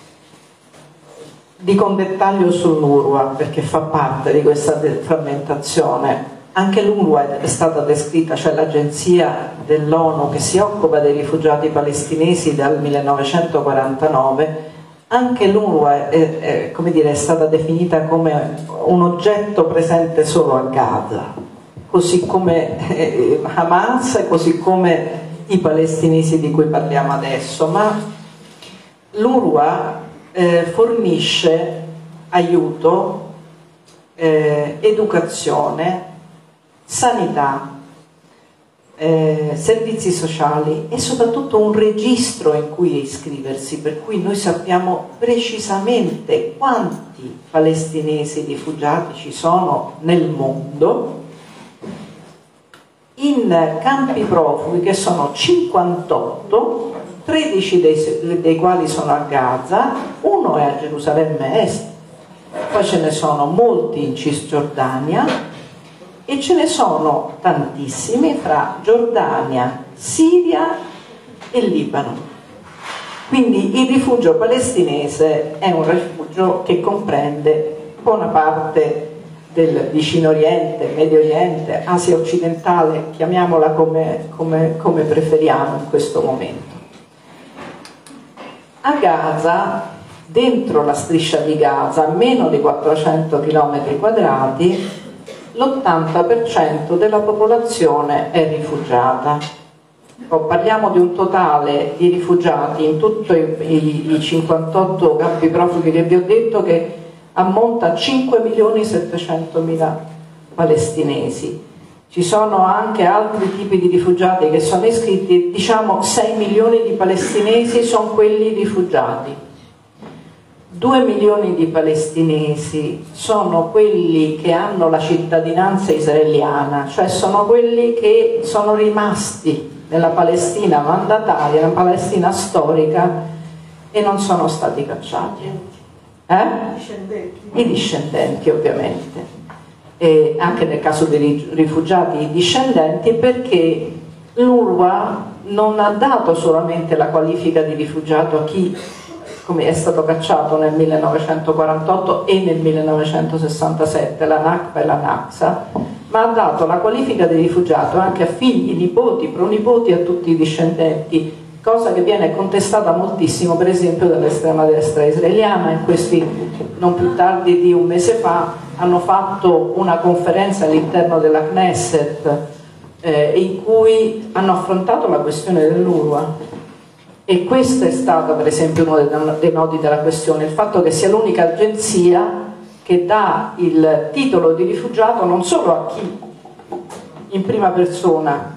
Dico un dettaglio sull'UNRWA perché fa parte di questa frammentazione. Anche l'UNRWA è stata descritta, cioè l'agenzia dell'ONU che si occupa dei rifugiati palestinesi dal millenovecentoquarantanove. Anche l'UNRWA è, è, come dire, è stata definita come un oggetto presente solo a Gaza, così come eh, Hamas e così come i palestinesi di cui parliamo adesso. Ma l'UNRWA eh, fornisce aiuto, eh, educazione, sanità, Eh, servizi sociali e soprattutto un registro in cui iscriversi, per cui noi sappiamo precisamente quanti palestinesi rifugiati ci sono nel mondo, in campi profughi che sono cinquantotto, tredici dei, dei quali sono a Gaza, uno è a Gerusalemme Est, poi ce ne sono molti in Cisgiordania, e ce ne sono tantissimi fra Giordania, Siria e Libano. Quindi il rifugio palestinese è un rifugio che comprende buona parte del vicino Oriente, Medio Oriente, Asia occidentale, chiamiamola come, come, come preferiamo in questo momento. A Gaza, dentro la striscia di Gaza, a meno di quattrocento chilometri quadrati, l'ottanta per cento della popolazione è rifugiata. Oh, parliamo di un totale di rifugiati in tutti i, i, i cinquantotto campi profughi che vi ho detto che ammonta a cinque milioni settecentomila palestinesi. ci sono anche altri tipi di rifugiati che sono iscritti, diciamo sei milioni di palestinesi sono quelli rifugiati, due milioni di palestinesi sono quelli che hanno la cittadinanza israeliana, cioè sono quelli che sono rimasti nella Palestina mandataria, nella Palestina storica, e non sono stati cacciati. Eh? Discendenti. I discendenti, ovviamente, e anche nel caso dei rifugiati i discendenti, perché l'UNRWA non ha dato solamente la qualifica di rifugiato a chi come è stato cacciato nel millenovecentoquarantotto e nel millenovecentosessantasette, la Nakba e la Naksa, ma ha dato la qualifica di rifugiato anche a figli, nipoti, pronipoti, a tutti i discendenti, cosa che viene contestata moltissimo per esempio dall'estrema destra israeliana. In questi, non più tardi di un mese fa, hanno fatto una conferenza all'interno della Knesset eh, in cui hanno affrontato la questione dell'UNRWA. E questo è stato per esempio uno dei nodi della questione, il fatto che sia l'unica agenzia che dà il titolo di rifugiato non solo a chi in prima persona,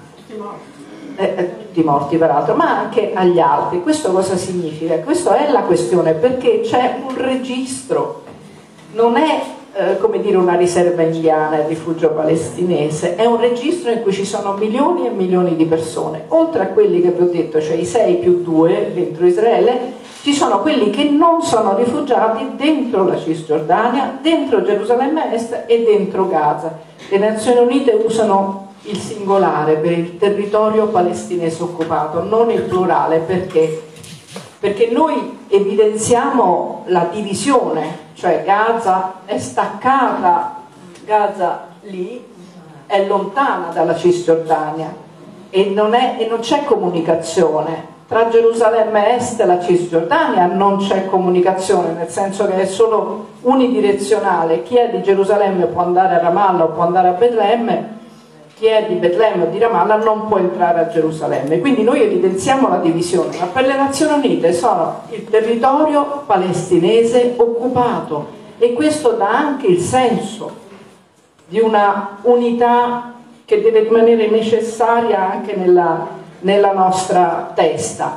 eh, eh, tutti morti peraltro, ma anche agli altri. Questo cosa significa? Questa è la questione, perché c'è un registro, non è eh, come dire una riserva indiana, il rifugio palestinese, è un registro in cui ci sono milioni e milioni di persone, oltre a quelli che vi ho detto, cioè i sei più due dentro Israele, ci sono quelli che non sono rifugiati dentro la Cisgiordania, dentro Gerusalemme Est e dentro Gaza. Le Nazioni Unite usano il singolare per il territorio palestinese occupato, non il plurale, perché? Perché noi evidenziamo la divisione, cioè Gaza è staccata, Gaza lì è lontana dalla Cisgiordania e non, è, e non c'è comunicazione. Tra Gerusalemme Est e la Cisgiordania non c'è comunicazione, nel senso che è solo unidirezionale. Chi è di Gerusalemme può andare a Ramallah o può andare a Betlemme, chi è di Betlemme o di Ramallah non può entrare a Gerusalemme. Quindi noi evidenziamo la divisione, ma per le Nazioni Unite sono il territorio palestinese occupato, e questo dà anche il senso di una unità che deve rimanere necessaria anche nella, nella nostra testa.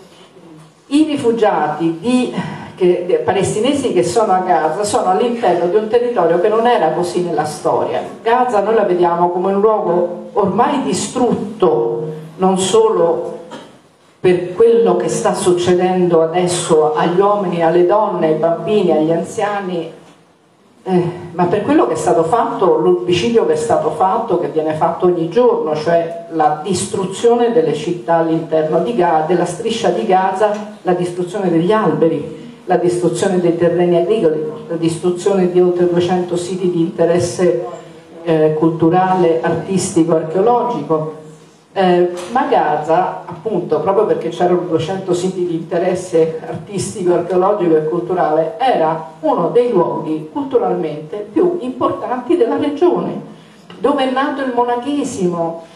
I rifugiati di, che, palestinesi che sono a Gaza sono all'interno di un territorio che non era così nella storia. Gaza noi la vediamo come un luogo ormai distrutto, non solo per quello che sta succedendo adesso agli uomini, alle donne, ai bambini, agli anziani, eh, ma per quello che è stato fatto, l'omicidio che è stato fatto, che viene fatto ogni giorno, cioè la distruzione delle città all'interno di Gaza, della striscia di Gaza, la distruzione degli alberi, la distruzione dei terreni agricoli, la distruzione di oltre duecento siti di interesse eh, culturale, artistico, archeologico. Eh, ma Gaza, appunto, proprio perché c'erano duecento siti di interesse artistico, archeologico e culturale, era uno dei luoghi culturalmente più importanti della regione, dove è nato il monachesimo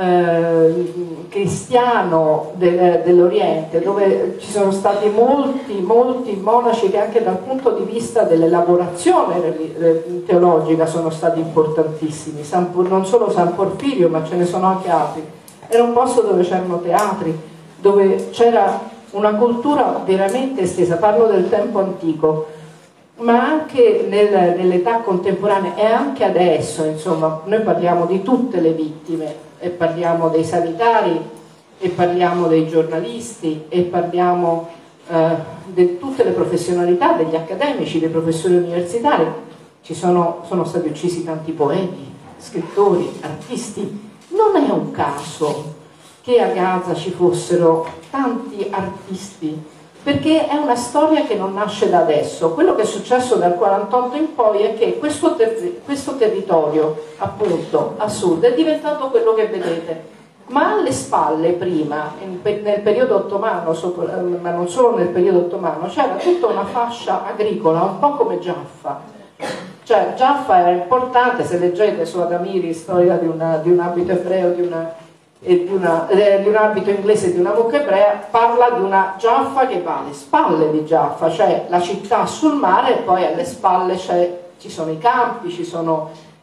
eh, cristiano del, dell'Oriente, dove ci sono stati molti, molti monaci che anche dal punto di vista dell'elaborazione teologica sono stati importantissimi, San, non solo San Porfirio, ma ce ne sono anche altri. Era un posto dove c'erano teatri, dove c'era una cultura veramente estesa, parlo del tempo antico, ma anche nel, nell'età contemporanea e anche adesso, insomma, noi parliamo di tutte le vittime, e parliamo dei sanitari, e parliamo dei giornalisti, e parliamo eh, di tutte le professionalità, degli accademici, dei professori universitari. Ci sono, sono stati uccisi tanti poeti, scrittori, artisti. Non è un caso che a Gaza ci fossero tanti artisti, perché è una storia che non nasce da adesso. Quello che è successo dal quarantotto in poi è che questo, ter questo territorio, appunto, a sud, è diventato quello che vedete. Ma alle spalle, prima, in, nel periodo ottomano, ma non solo nel periodo ottomano, c'era tutta una fascia agricola, un po' come Jaffa. Cioè Jaffa era importante, se leggete su Adamiri, storia di, una, di un abito ebreo, di, una, e di, una, eh, di un abito inglese e di una mucca ebrea, parla di una Jaffa che va alle spalle di Jaffa, cioè la città sul mare, e poi alle spalle ci sono i campi, ci sono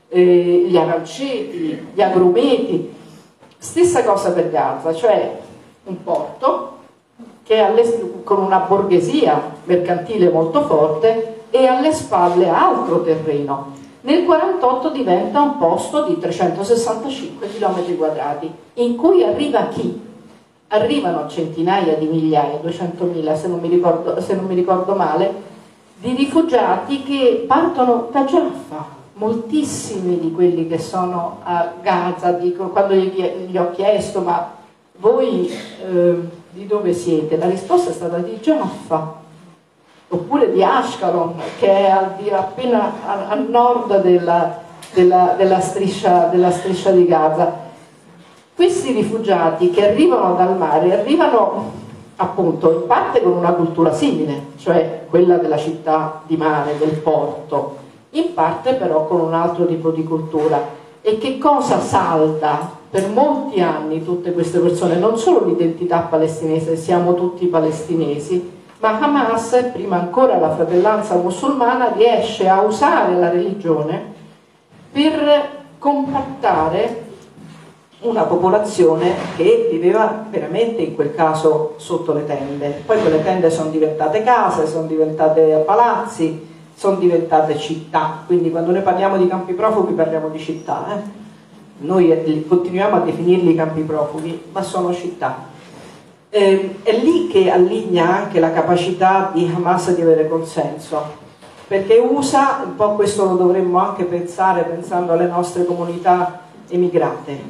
eh, gli aranceti, gli agrumeti. Stessa cosa per Gaza, cioè un porto che alle, con una borghesia mercantile molto forte e alle spalle altro terreno. Nel quarantotto diventa un posto di trecentosessantacinque chilometri quadrati, in cui arriva chi? Arrivano centinaia di migliaia, duecentomila se non mi ricordo, se non mi ricordo male, di rifugiati che partono da Jaffa. Moltissimi di quelli che sono a Gaza dicono, quando gli, gli ho chiesto ma voi eh, di dove siete? La risposta è stata di Jaffa, oppure di Ashkelon, che è al, di, appena a, a nord della, della, della, striscia, della striscia di Gaza. Questi rifugiati che arrivano dal mare arrivano appunto in parte con una cultura simile, cioè quella della città di mare, del porto, in parte però con un altro tipo di cultura. E che cosa salda per molti anni tutte queste persone? Non solo l'identità palestinese, siamo tutti palestinesi, ma Hamas, e prima ancora la fratellanza musulmana, riesce a usare la religione per compattare una popolazione che viveva veramente in quel caso sotto le tende. Poi quelle tende sono diventate case, sono diventate palazzi, sono diventate città, quindi quando noi parliamo di campi profughi parliamo di città, eh? Noi continuiamo a definirli campi profughi, ma sono città. Eh, è lì che allinea anche la capacità di Hamas di avere consenso, perché usa, un po' questo lo dovremmo anche pensare pensando alle nostre comunità emigrate,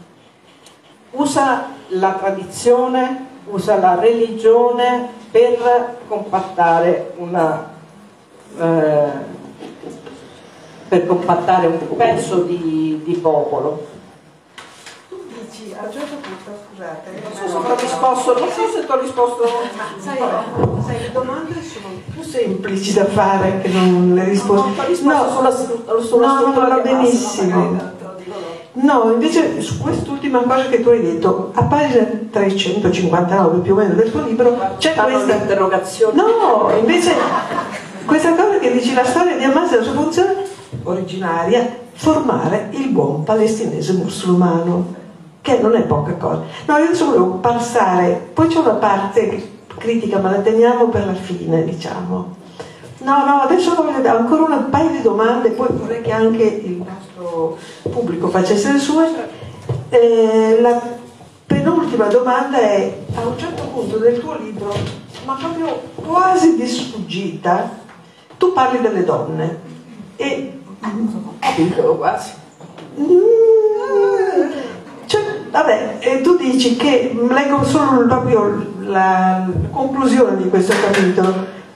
usa la tradizione, usa la religione per compattare una Eh, per compattare un pezzo di, di popolo. Tu dici a un certo punto, scusate, non so se ti ho risposto, non so se ti ho risposto. Sai, sai, le domande sono più semplici da fare che non le risposte. No, no, sulla, sulla no, struttura va che benissimo. No, invece su quest'ultima cosa che tu hai detto, a pagina trecentocinquantanove più o meno del tuo libro c'è questa interrogazione. No, invece questa cosa che dici, la storia di Hamas e la sua funzione originaria, formare il buon palestinese musulmano, che non è poca cosa. No, io adesso volevo passare, poi c'è una parte critica, ma la teniamo per la fine, diciamo. No, no, adesso voglio ancora un paio di domande, poi vorrei che anche il nostro pubblico facesse le sue. Eh, la penultima domanda è, a un certo punto del tuo libro, ma proprio quasi di sfuggita, tu parli delle donne e Capito quasi. Mm, cioè, vabbè, e tu dici che, leggo solo proprio la conclusione di questo capitolo,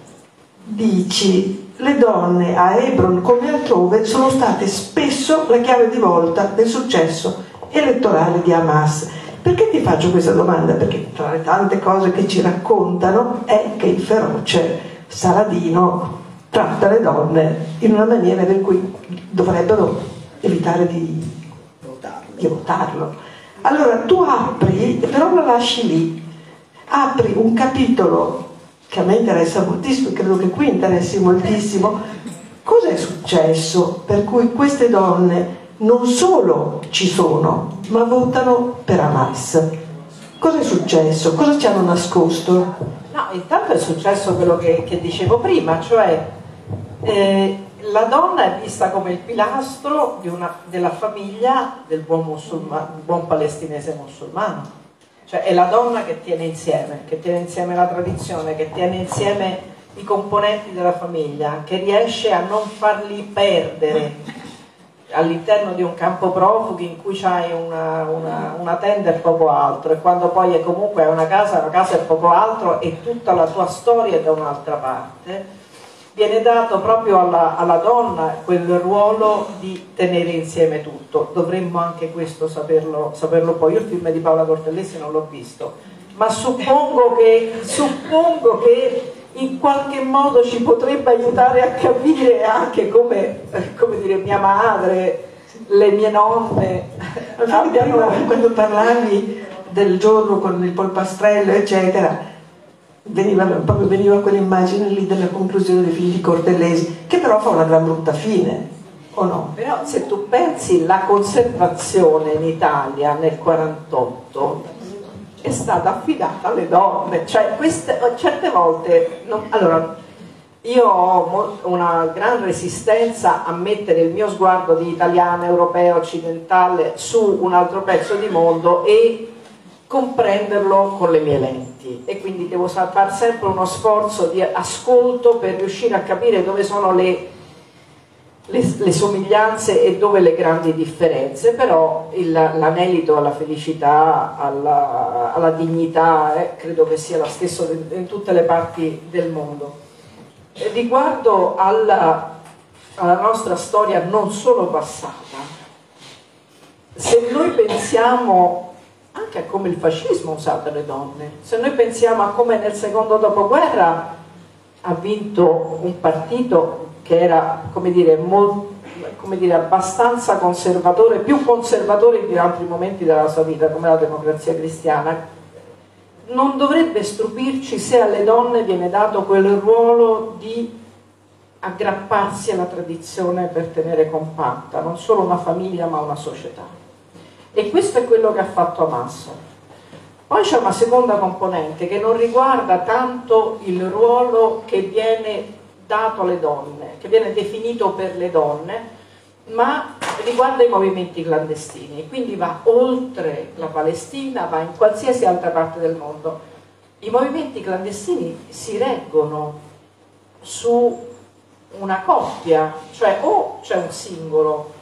dici: le donne a Hebron come altrove sono state spesso la chiave di volta del successo elettorale di Hamas. Perché ti faccio questa domanda? Perché tra le tante cose che ci raccontano è che il feroce Saladino tratta le donne in una maniera per cui dovrebbero evitare di, di votarlo. Allora tu apri, però la lasci lì, apri un capitolo che a me interessa moltissimo e credo che qui interessi moltissimo. Cos'è successo per cui queste donne non solo ci sono, ma votano per Hamas? Cos'è successo? Cosa ci hanno nascosto? No, intanto è successo quello che, che dicevo prima, cioè eh, la donna è vista come il pilastro di una, della famiglia del buon, musulmano, buon palestinese musulmano. Cioè è la donna che tiene insieme, che tiene insieme la tradizione, che tiene insieme i componenti della famiglia, che riesce a non farli perdere all'interno di un campo profughi in cui c'hai una, una, una tenda e poco altro, e quando poi è comunque una casa, una casa e poco altro e tutta la tua storia è da un'altra parte, viene dato proprio alla, alla donna quel ruolo di tenere insieme tutto. Dovremmo anche questo saperlo, saperlo poi. Io il film di Paola Cortellesi non l'ho visto, ma suppongo che, suppongo che in qualche modo ci potrebbe aiutare a capire anche come, come dire, mia madre, le mie nonne abbiano... Quando parlavi del giorno con il polpastrello eccetera, veniva proprio veniva quell'immagine lì della conclusione dei film di Cortellesi, che però fa una gran brutta fine, o no? Però se tu pensi, la conservazione in Italia nel quarantotto è stata affidata alle donne, cioè queste, certe volte, non, allora io ho una gran resistenza a mettere il mio sguardo di italiana, europea, occidentale su un altro pezzo di mondo e comprenderlo con le mie lenti, e quindi devo fare sempre uno sforzo di ascolto per riuscire a capire dove sono le, le, le somiglianze e dove le grandi differenze. Però l'anelito alla felicità, alla, alla dignità, eh, credo che sia lo stesso in tutte le parti del mondo. Riguardo alla, alla nostra storia non solo passata, se noi pensiamo anche a come il fascismo ha usato le donne, se noi pensiamo a come nel secondo dopoguerra ha vinto un partito che era, come dire, molto, come dire, abbastanza conservatore, più conservatore di altri momenti della sua vita, come la Democrazia Cristiana, non dovrebbe stupirci se alle donne viene dato quel ruolo di aggrapparsi alla tradizione per tenere compatta non solo una famiglia ma una società. E questo è quello che ha fatto Hamas. Poi c'è una seconda componente che non riguarda tanto il ruolo che viene dato alle donne, che viene definito per le donne, ma riguarda i movimenti clandestini, quindi va oltre la Palestina, va in qualsiasi altra parte del mondo. I movimenti clandestini si reggono su una coppia, cioè o c'è un singolo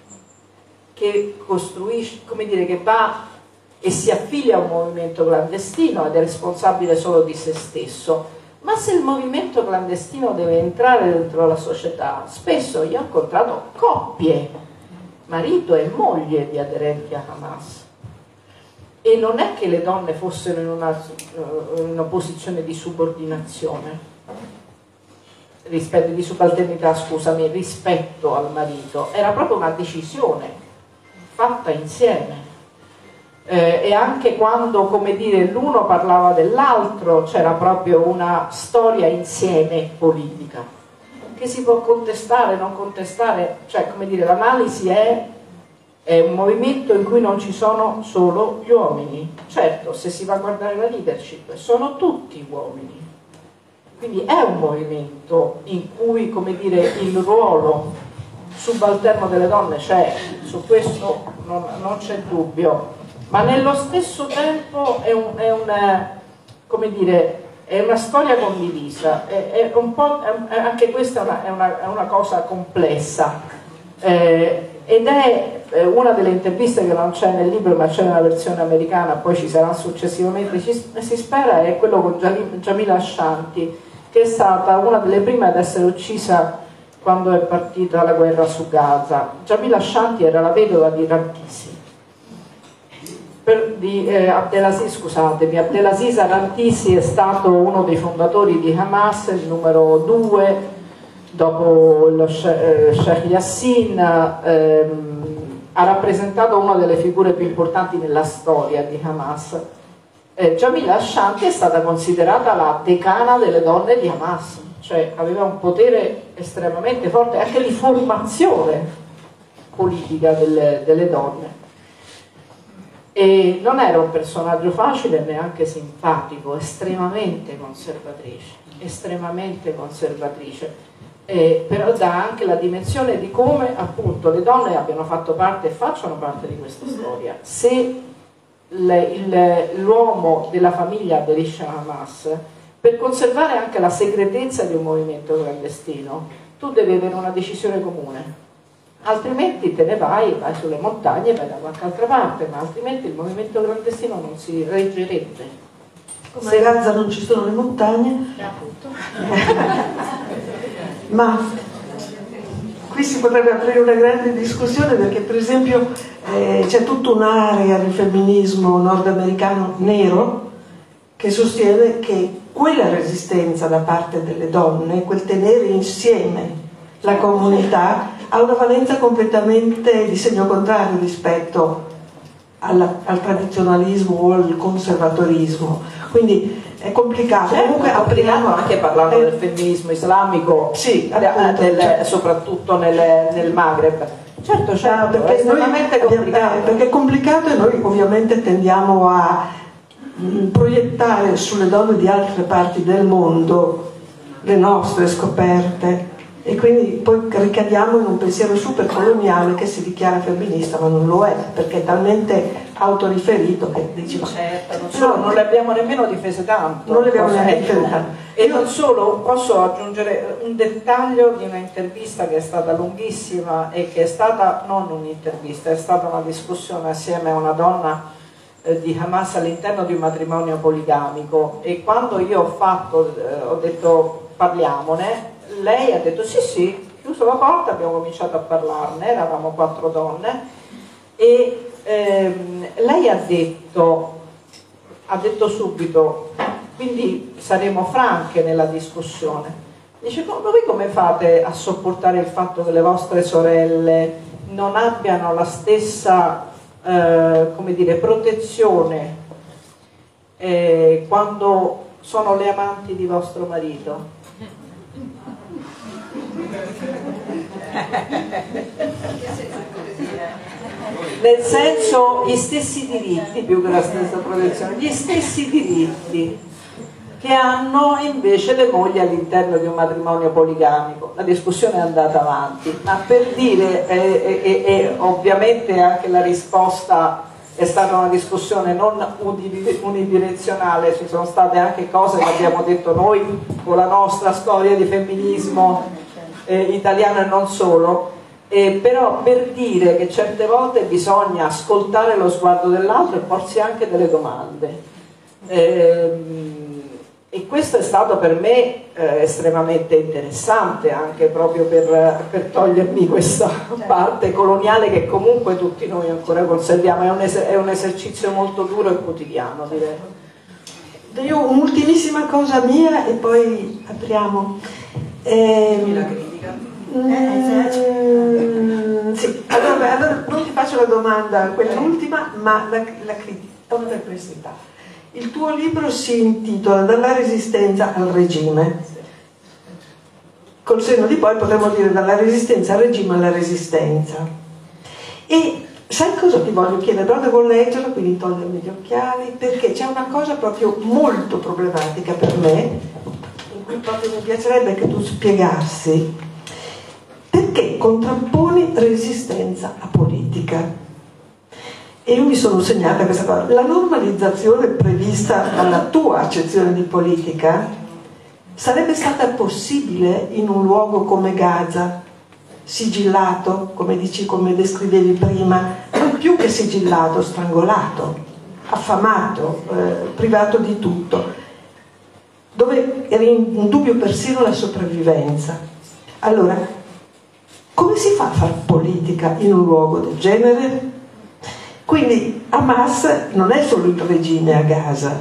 che costruisce, come dire, che va e si affilia a un movimento clandestino ed è responsabile solo di se stesso. Ma se il movimento clandestino deve entrare dentro la società, spesso io ho incontrato coppie, marito e moglie di aderenti a Hamas, e non è che le donne fossero in una, in una posizione di subordinazione, rispetto, di subalternità, scusami, rispetto al marito, era proprio una decisione fatta insieme. Eh, e anche quando, come dire, l'uno parlava dell'altro, c'era proprio una storia insieme politica che si può contestare, non contestare, cioè, come dire, l'analisi è, è un movimento in cui non ci sono solo gli uomini. Certo, se si va a guardare la leadership, sono tutti uomini, quindi è un movimento in cui, come dire, il ruolo subalterno delle donne c'è, su questo non, non c'è dubbio. Ma nello stesso tempo è, un, è, una, come dire, è una storia condivisa, è, è un po', è, anche questa è una, è una, è una cosa complessa, eh, ed è eh, una delle interviste che non c'è nel libro ma c'è nella versione americana, poi ci sarà successivamente, ci, si spera, è quello con Jamila Ashanti, che è stata una delle prime ad essere uccisa quando è partita la guerra su Gaza. Jamila Ashanti era la vedova di Rantisi. Per, di eh, Abdelaziz, scusatemi, Abdelaziz Rantisi è stato uno dei fondatori di Hamas, il numero due dopo lo eh, Sheikh Yassin, ehm, ha rappresentato una delle figure più importanti nella storia di Hamas. eh, Jamila Ashanti è stata considerata la decana delle donne di Hamas, cioè aveva un potere estremamente forte anche di formazione politica delle, delle donne. E non era un personaggio facile, neanche simpatico, estremamente conservatrice, estremamente conservatrice, eh, però dà anche la dimensione di come appunto le donne abbiano fatto parte e facciano parte di questa storia. Se l'uomo della famiglia aderisce a Hamas, per conservare anche la segretezza di un movimento clandestino, tu devi avere una decisione comune. Altrimenti te ne vai, vai sulle montagne e vai da qualche altra parte, ma altrimenti il movimento clandestino non si reggerebbe. Come a Gaza non ci sono le montagne, ma qui si potrebbe aprire una grande discussione, perché per esempio eh, c'è tutta un'area del femminismo nordamericano nero che sostiene che quella resistenza da parte delle donne, quel tenere insieme la comunità, ha una valenza completamente di segno contrario rispetto alla, al tradizionalismo o al conservatorismo. Quindi è complicato. Certo, Comunque è complicato anche parlando eh, del femminismo islamico, sì, de, appunto, del, certo. soprattutto nel, nel Maghreb. Certo, certo, no, perché è estremamente noi, complicato. Eh, perché è complicato e noi ovviamente tendiamo a mh, proiettare sulle donne di altre parti del mondo le nostre scoperte, e quindi poi ricadiamo in un pensiero super coloniale che si dichiara femminista ma non lo è, perché è talmente autoriferito che dici ma certo, non, solo, non le abbiamo nemmeno difese tanto, non le abbiamo neanche difese tanto. E non solo, posso aggiungere un dettaglio di una intervista che è stata lunghissima e che è stata non un'intervista, è stata una discussione assieme a una donna eh, di Hamas all'interno di un matrimonio poligamico, e quando io ho fatto, eh, ho detto parliamone, lei ha detto sì sì, chiuso la porta, abbiamo cominciato a parlarne, eravamo quattro donne, e ehm, lei ha detto, ha detto subito, quindi saremo franche nella discussione, dice voi come fate a sopportare il fatto che le vostre sorelle non abbiano la stessa eh, come dire, protezione eh, quando sono le amanti di vostro marito? Nel senso, gli stessi diritti, più che la stessa protezione, gli stessi diritti che hanno invece le mogli all'interno di un matrimonio poligamico. La discussione è andata avanti, ma per dire, e eh, eh, eh, ovviamente anche la risposta è stata una discussione non unidirezionale, ci sono state anche cose che abbiamo detto noi con la nostra storia di femminismo eh, italiano e non solo, eh, però per dire che certe volte bisogna ascoltare lo sguardo dell'altro e porsi anche delle domande. Eh, e questo è stato per me eh, estremamente interessante, anche proprio per, per togliermi questa parte coloniale che comunque tutti noi ancora conserviamo. È un, es- è un esercizio molto duro e quotidiano, direi. Io un'ultimissima cosa mia e poi apriamo. Ehm, La critica. Mm, sì, allora, allora non ti faccio la domanda, quella ultima, ma la, la critica, è una perplessità. Il tuo libro si intitola Dalla resistenza al regime. Col senno di poi potremmo dire dalla resistenza al regime alla resistenza. E sai cosa ti voglio chiedere? Però devo leggerlo, quindi togliermi gli occhiali, perché c'è una cosa proprio molto problematica per me, in cui proprio mi piacerebbe che tu spiegassi perché contrapponi resistenza a politica. E io mi sono segnata questa cosa. La normalizzazione prevista dalla tua accezione di politica sarebbe stata possibile in un luogo come Gaza, sigillato, come dici, come descrivevi prima, non più che sigillato, strangolato, affamato, eh, privato di tutto, dove era in dubbio persino la sopravvivenza. Allora, come si fa a fare politica in un luogo del genere? Quindi Hamas non è solo il regime a Gaza,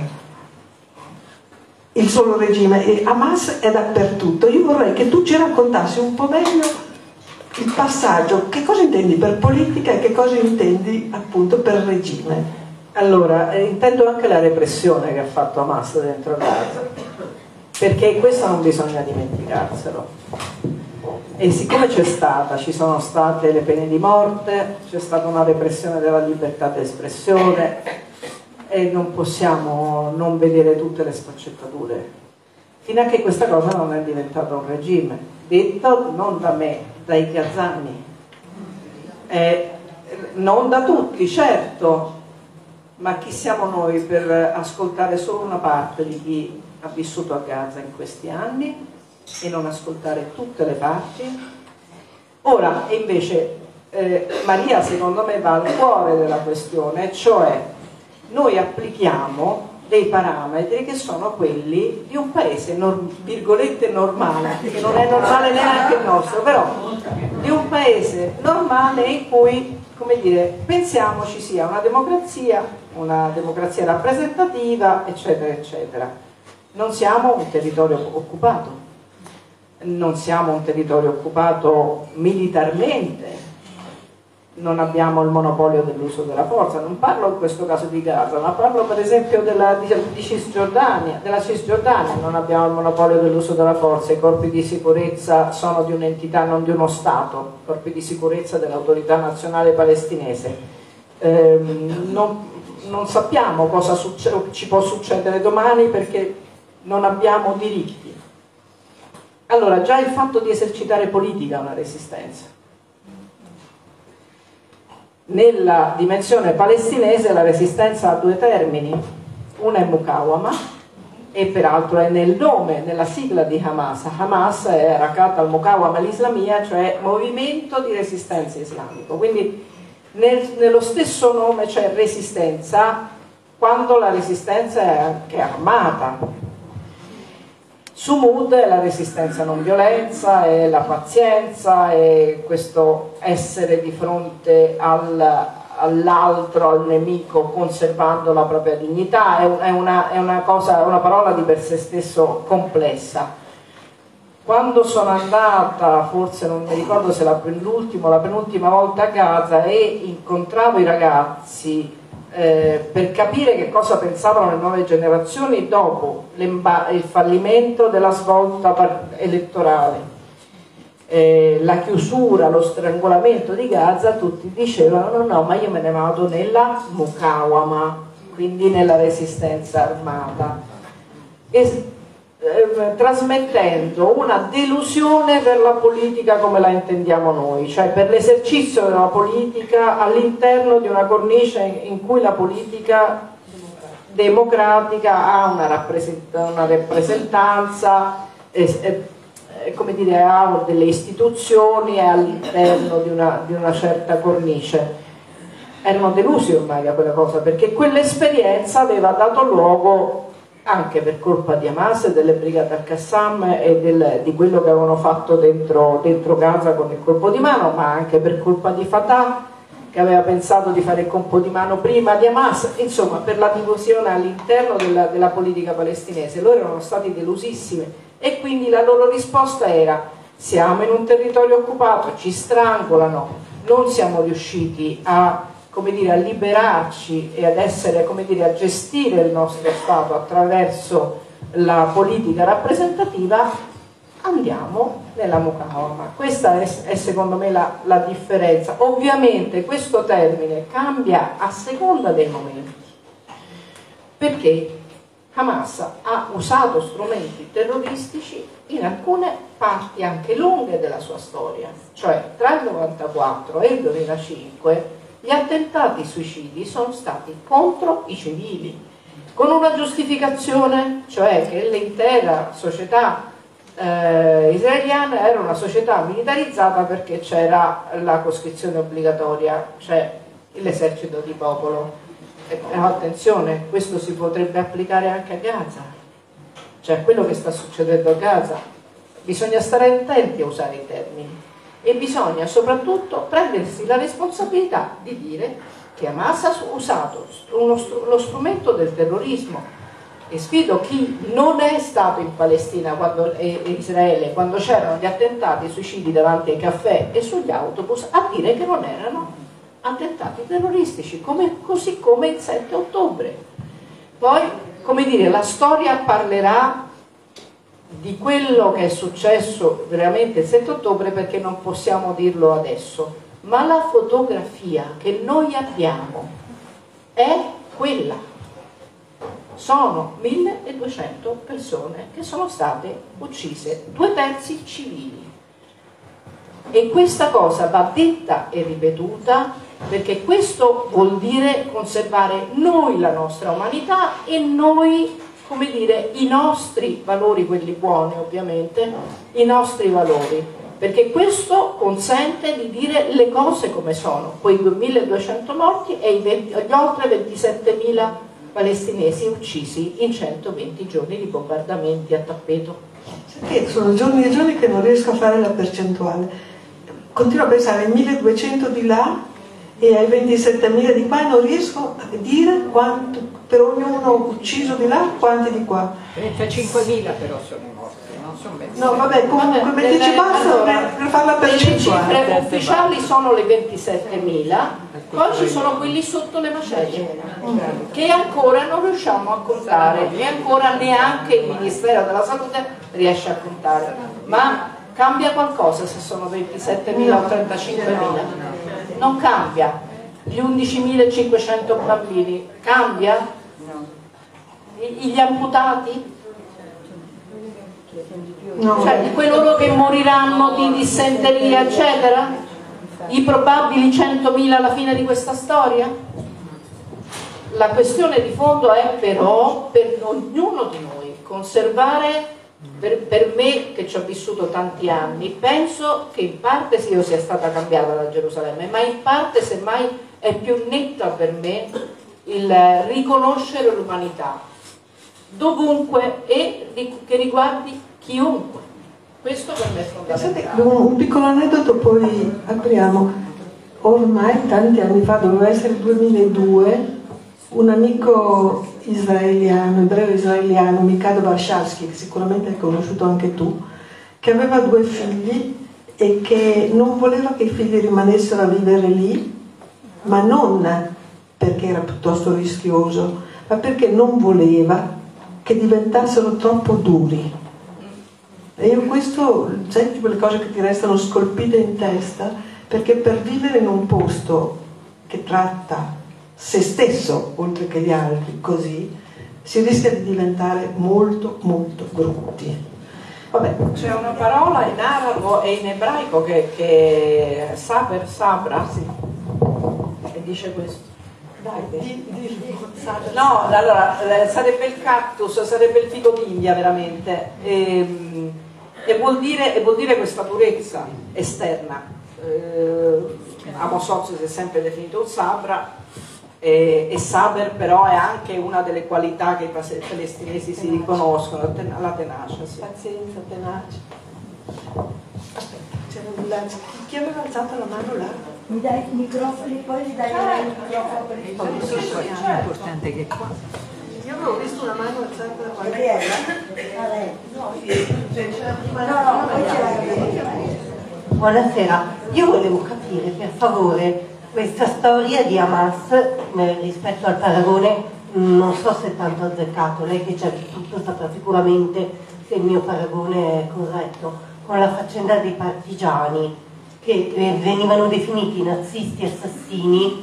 il solo regime, e Hamas è dappertutto. Io vorrei che tu ci raccontassi un po' meglio il passaggio, che cosa intendi per politica e che cosa intendi appunto per regime. Allora, eh, intendo anche la repressione che ha fatto Hamas dentro Gaza, perché questo non bisogna dimenticarselo. E siccome c'è stata, ci sono state le pene di morte, c'è stata una repressione della libertà di espressione e non possiamo non vedere tutte le sfaccettature, fino a che questa cosa non è diventata un regime, detto non da me, dai gazzani, eh, non da tutti, certo, ma chi siamo noi per ascoltare solo una parte di chi ha vissuto a Gaza in questi anni e non ascoltare tutte le parti? Ora, invece, eh, Maria secondo me va al cuore della questione, cioè noi applichiamo dei parametri che sono quelli di un paese, norm- virgolette, normale, che non è normale neanche il nostro, però di un paese normale in cui, come dire, pensiamo ci sia una democrazia, una democrazia rappresentativa, eccetera, eccetera. Non siamo un territorio occupato. Non siamo un territorio occupato militarmente, non abbiamo il monopolio dell'uso della forza. Non parlo in questo caso di Gaza, ma parlo per esempio della, di, di Cisgiordania, della Cisgiordania. Non abbiamo il monopolio dell'uso della forza, i corpi di sicurezza sono di un'entità, non di uno Stato, corpi di sicurezza dell'autorità nazionale palestinese. Eh, non, non sappiamo cosa ci può succedere domani perché non abbiamo diritti. Allora, già il fatto di esercitare politica è una resistenza. Nella dimensione palestinese la resistenza ha due termini, una è Mukawama e peraltro è nel nome, nella sigla di Hamas. Hamas è Harakat al-Mukawama al-Islamia, cioè movimento di resistenza islamico, quindi nel, nello stesso nome c'è resistenza quando la resistenza è anche armata. Sumud è la resistenza non violenza, è la pazienza, è questo essere di fronte al, all'altro, al nemico, conservando la propria dignità. È, è, una, è una, cosa, una parola di per sé stesso complessa. Quando sono andata, forse non mi ricordo se l'ultima o la penultima volta a Gaza e incontravo i ragazzi Eh, per capire che cosa pensavano le nuove generazioni dopo il fallimento della svolta elettorale, eh, la chiusura, lo strangolamento di Gaza, tutti dicevano no no ma io me ne vado nella Mukawama, quindi nella resistenza armata, e, eh, trasmettendo una delusione per la politica come la intendiamo noi, cioè per l'esercizio della politica all'interno di una cornice in cui la politica democratica ha una, rappresent una rappresentanza, eh, eh, come dire, ha delle istituzioni, è all'interno di una, di una certa cornice. Erano delusi ormai da quella cosa, perché quell'esperienza aveva dato luogo, anche per colpa di Hamas e delle brigate al-Qassam e del, di quello che avevano fatto dentro, dentro Gaza con il colpo di mano, ma anche per colpa di Fatah, che aveva pensato di fare il colpo di mano prima di Hamas, insomma per la divisione all'interno della, della politica palestinese. Loro erano stati delusissimi e quindi la loro risposta era: siamo in un territorio occupato, ci strangolano, non siamo riusciti a, come dire, a liberarci e ad essere, come dire, a gestire il nostro Stato attraverso la politica rappresentativa, andiamo nella Mukawama. Questa è, è secondo me la, la differenza. Ovviamente questo termine cambia a seconda dei momenti, perché Hamas ha usato strumenti terroristici in alcune parti anche lunghe della sua storia, cioè tra il novantaquattro e il duemilacinque gli attentati suicidi sono stati contro i civili, con una giustificazione, cioè che l'intera società eh, israeliana era una società militarizzata perché c'era la coscrizione obbligatoria, cioè l'esercito di popolo. E, attenzione, questo si potrebbe applicare anche a Gaza, cioè quello che sta succedendo a Gaza. Bisogna stare attenti a usare i termini. E bisogna soprattutto prendersi la responsabilità di dire che Hamas ha usato uno, lo strumento del terrorismo, e sfido chi non è stato in Palestina quando, e, e Israele quando c'erano gli attentati suicidi davanti ai caffè e sugli autobus a dire che non erano attentati terroristici, come, così come il sette ottobre. Poi, come dire, la storia parlerà di quello che è successo veramente il sette ottobre, perché non possiamo dirlo adesso, ma la fotografia che noi abbiamo è quella. Sono milleduecento persone che sono state uccise, due terzi civili, e questa cosa va detta e ripetuta, perché questo vuol dire conservare noi la nostra umanità e noi, come dire, i nostri valori, quelli buoni ovviamente, i nostri valori, perché questo consente di dire le cose come sono, quei duemiladuecento morti e gli oltre ventisettemila palestinesi uccisi in centoventi giorni di bombardamenti a tappeto. Perché sono giorni e giorni che non riesco a fare la percentuale. Continuo a pensare ai milleduecento di là e ai ventisettemila di qua non riesco a dire quanto, per ognuno ucciso di là, quanti di qua. trentacinquemila però sono morti, non sono venti. No, vabbè, comunque Vabbè, mi dice delle- basta allora, per fare la le percentuale. cifre ufficiali sono le ventisettemila, poi ci sono quelli sotto le macerie che ancora non riusciamo a contare e ancora neanche il Ministero della Salute riesce a contare. Ma cambia qualcosa se sono ventisettemila o trentacinquemila? Non cambia. Gli undicimilacinquecento bambini, cambia? I- Gli amputati? No. Cioè, quello che moriranno di dissenteria, eccetera? I probabili centomila alla fine di questa storia? La questione di fondo è però per ognuno di noi conservare, per, per me che ci ho vissuto tanti anni, penso che in parte sì, io sia stata cambiata da Gerusalemme, ma in parte semmai è più netta per me il riconoscere l'umanità dovunque e che riguardi chiunque. Questo per me è Pensate, fondamentale. un piccolo aneddoto, poi apriamo. Ormai tanti anni fa, doveva essere il duemiladue, un amico israeliano, ebreo israeliano, Mikado Warshawski, che sicuramente hai conosciuto anche tu, che aveva due figli e che non voleva che i figli rimanessero a vivere lì, ma non perché era piuttosto rischioso, ma perché non voleva che diventassero troppo duri. E io questo, senti quelle cose che ti restano scolpite in testa, perché per vivere in un posto che tratta se stesso, oltre che gli altri, così, si rischia di diventare molto, molto brutti. Vabbè. C'è una parola in arabo e in ebraico che, che saber, sabra, sì, che dice questo. Dai, Di, di, no, allora, sarebbe il cactus, sarebbe il fico d'India veramente, e, e, vuol dire, e vuol dire questa durezza esterna. Eh, Amos Oz si è sempre definito un sabra, e, e saber però è anche una delle qualità che i palestinesi si riconoscono, la tenacia. Sì. Pazienza, tenacia. Aspetta, c'era un lancio. Chi aveva alzato la mano là? Mi dai il microfono, poi mi dai il microfono per il È importante che qua. Io avevo visto una mano alzata da qualche Chi era? A lei. No, no, poi c'era. Buonasera, io volevo capire per favore questa storia di Hamas eh, rispetto al paragone, mh, non so se è tanto azzeccato, lei che c'è tutto saprà sicuramente se il mio paragone è corretto, con la faccenda dei partigiani che eh, venivano definiti nazisti assassini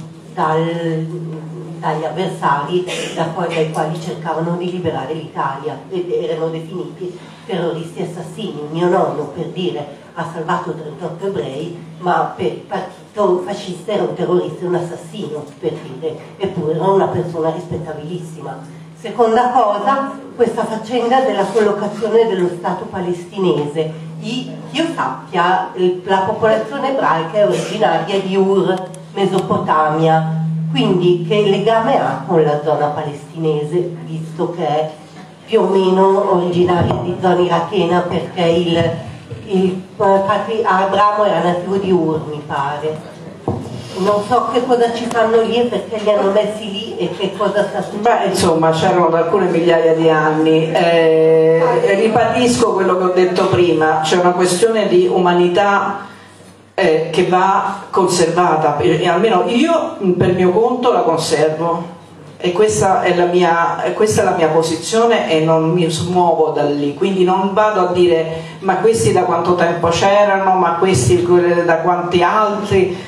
dal, dagli avversari da poi, dai quali cercavano di liberare l'Italia ed erano definiti terroristi assassini. Mio nonno, per dire, ha salvato trentotto ebrei, ma per il partito fascista era un terrorista e un assassino, per dire, eppure era una persona rispettabilissima. Seconda cosa, questa faccenda della collocazione dello Stato palestinese. Io sappia, la popolazione ebraica è originaria di Ur, Mesopotamia, quindi che legame ha con la zona palestinese, visto che è più o meno originaria di zona irachena, perché il, il Abramo era nativo di Ur, mi pare. Non so che cosa ci fanno lì e perché li hanno messi lì e che cosa sta succedendo. Beh, insomma, c'erano da alcune migliaia di anni. Eh, ribadisco quello che ho detto prima, c'è una questione di umanità eh, che va conservata, e almeno io per mio conto la conservo, e questa è la mia, questa è la mia posizione e non mi smuovo da lì, quindi non vado a dire ma questi da quanto tempo c'erano, ma questi da quanti altri.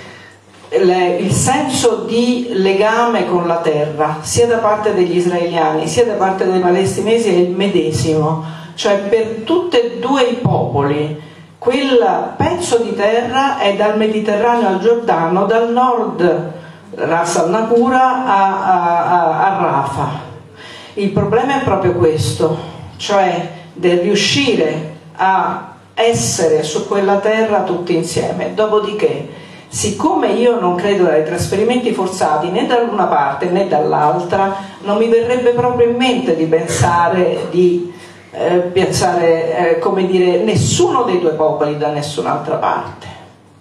Il senso di legame con la terra sia da parte degli israeliani sia da parte dei palestinesi è il medesimo, cioè per tutti e due i popoli quel pezzo di terra è dal Mediterraneo al Giordano, dal nord Ras al Nakura a, a, a Rafah. Il problema è proprio questo, cioè del riuscire a essere su quella terra tutti insieme. Dopodiché, siccome io non credo ai trasferimenti forzati né da una parte né dall'altra, non mi verrebbe proprio in mente di pensare di eh, piazzare, eh, come dire, nessuno dei due popoli da nessun'altra parte.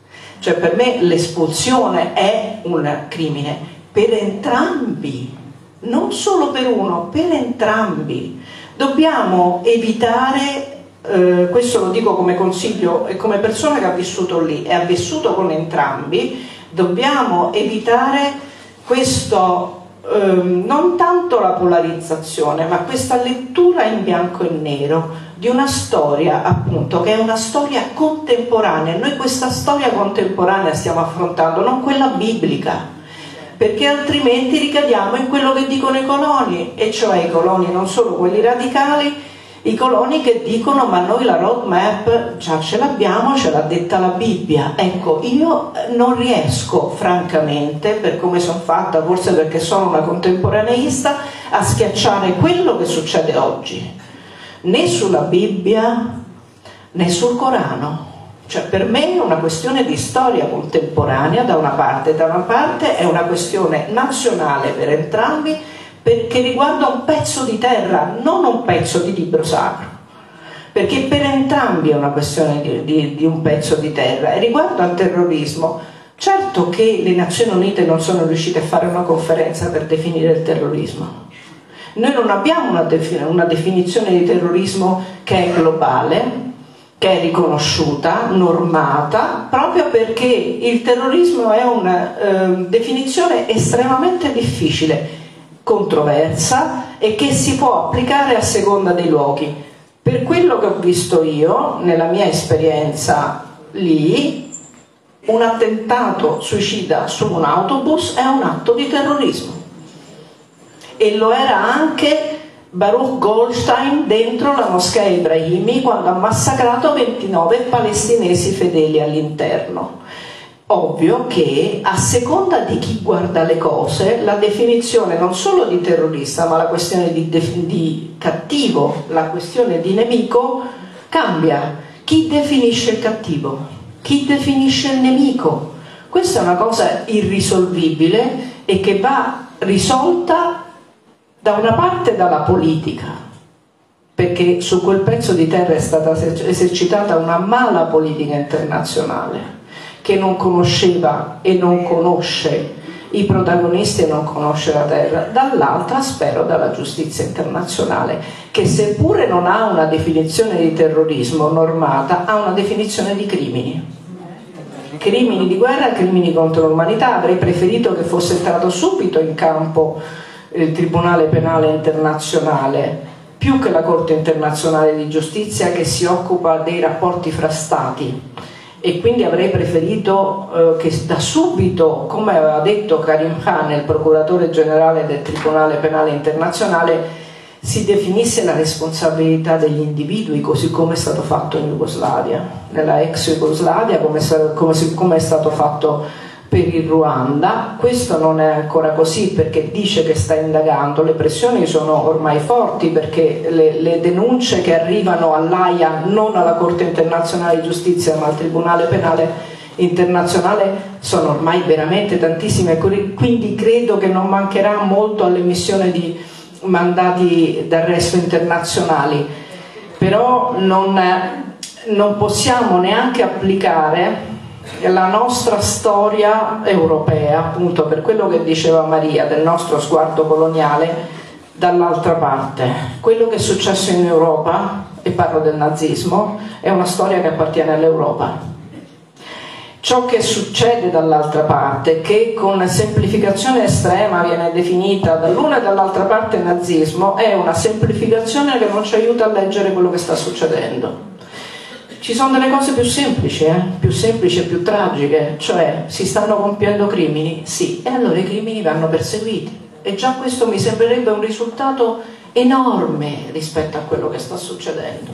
Cioè per me l'espulsione è un crimine per entrambi, non solo per uno, per entrambi. Dobbiamo evitare, eh, questo lo dico come consiglio e come persona che ha vissuto lì e ha vissuto con entrambi, dobbiamo evitare questo, eh, non tanto la polarizzazione, ma questa lettura in bianco e nero di una storia, appunto, che è una storia contemporanea. Noi questa storia contemporanea stiamo affrontando, non quella biblica, perché altrimenti ricadiamo in quello che dicono i coloni, e cioè i coloni non solo quelli radicali, i coloni che dicono ma noi la roadmap già ce l'abbiamo, ce l'ha detta la Bibbia. Ecco, io non riesco francamente, per come sono fatta, forse perché sono una contemporaneista, a schiacciare quello che succede oggi, né sulla Bibbia né sul Corano. Cioè per me è una questione di storia contemporanea da una parte, da una parte è una questione nazionale per entrambi, perché riguarda un pezzo di terra, non un pezzo di libro sacro, perché per entrambi è una questione di, di, di un pezzo di terra. E riguardo al terrorismo, certo che le Nazioni Unite non sono riuscite a fare una conferenza per definire il terrorismo. Noi non abbiamo una, defin- una definizione di terrorismo che è globale, che è riconosciuta, normata, proprio perché il terrorismo è una eh, definizione estremamente difficile, controversa e che si può applicare a seconda dei luoghi. Per quello che ho visto io, nella mia esperienza lì, un attentato suicida su un autobus è un atto di terrorismo. E lo era anche Baruch Goldstein dentro la moschea Ibrahimi quando ha massacrato ventinove palestinesi fedeli all'interno. Ovvio che a seconda di chi guarda le cose la definizione non solo di terrorista ma la questione di, di cattivo, la questione di nemico cambia. Chi definisce il cattivo? Chi definisce il nemico? Questa è una cosa irrisolvibile e che va risolta da una parte dalla politica, perché su quel pezzo di terra è stata esercitata una mala politica internazionale che non conosceva e non conosce i protagonisti e non conosce la terra. Dall'altra spero dalla giustizia internazionale, che seppure non ha una definizione di terrorismo normata, ha una definizione di crimini. Crimini di guerra, crimini contro l'umanità. Avrei preferito che fosse entrato subito in campo il Tribunale Penale Internazionale, più che la Corte Internazionale di Giustizia che si occupa dei rapporti fra Stati, e quindi avrei preferito eh, che da subito, come aveva detto Karim Khan, il procuratore generale del Tribunale Penale Internazionale, si definisse la responsabilità degli individui, così come è stato fatto in Jugoslavia, nella ex Jugoslavia, come, come, come è stato fatto per il Ruanda. Questo non è ancora così perché dice che sta indagando, le pressioni sono ormai forti perché le, le denunce che arrivano all'Aia, non alla Corte Internazionale di Giustizia ma al Tribunale Penale Internazionale, sono ormai veramente tantissime, quindi credo che non mancherà molto all'emissione di mandati d'arresto internazionali. Però non, non possiamo neanche applicare la nostra storia europea, appunto per quello che diceva Maria del nostro sguardo coloniale, dall'altra parte. Quello che è successo in Europa, e parlo del nazismo, è una storia che appartiene all'Europa. Ciò che succede dall'altra parte, che con semplificazione estrema viene definita dall'una e dall'altra parte nazismo, è una semplificazione che non ci aiuta a leggere quello che sta succedendo. Ci sono delle cose più semplici, eh? più semplici e più tragiche, cioè si stanno compiendo crimini, sì, e allora i crimini vanno perseguiti. E già questo mi sembrerebbe un risultato enorme rispetto a quello che sta succedendo.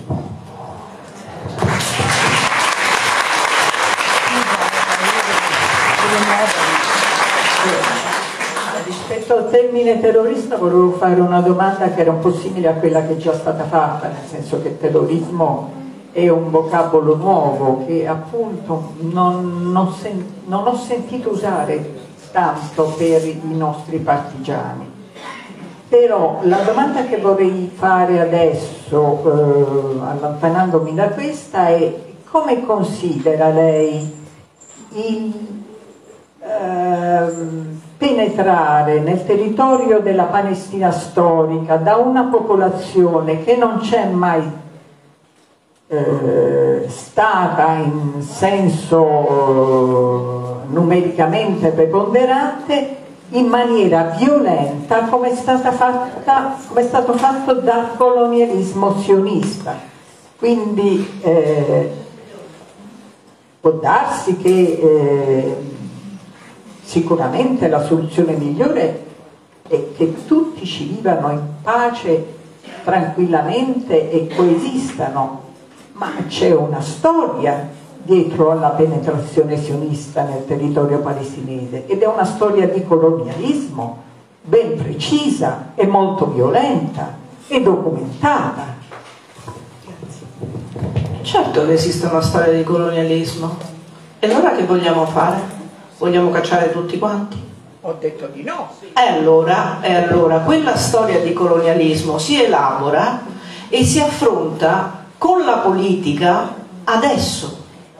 Rispetto al termine terrorista volevo fare una domanda che era un po' simile a quella che è già stata fatta, nel senso che terrorismo è un vocabolo nuovo che appunto non, non, sen- non ho sentito usare tanto per i nostri partigiani. Però la domanda che vorrei fare adesso, eh, allontanandomi da questa, è: come considera lei il ehm, penetrare nel territorio della Palestina storica da una popolazione che non c'è mai eh, stata in senso eh, numericamente preponderante, in maniera violenta, come è stata fatta, come è stato fatto dal colonialismo sionista. Quindi eh, può darsi che eh, sicuramente la soluzione migliore è che tutti ci vivano in pace, tranquillamente e coesistano, ma c'è una storia dietro alla penetrazione sionista nel territorio palestinese, ed è una storia di colonialismo ben precisa e molto violenta e documentata. Certo che esiste una storia di colonialismo. E allora che vogliamo fare? Vogliamo cacciare tutti quanti? Ho detto di no. E allora, e allora quella storia di colonialismo si elabora e si affronta con la politica adesso,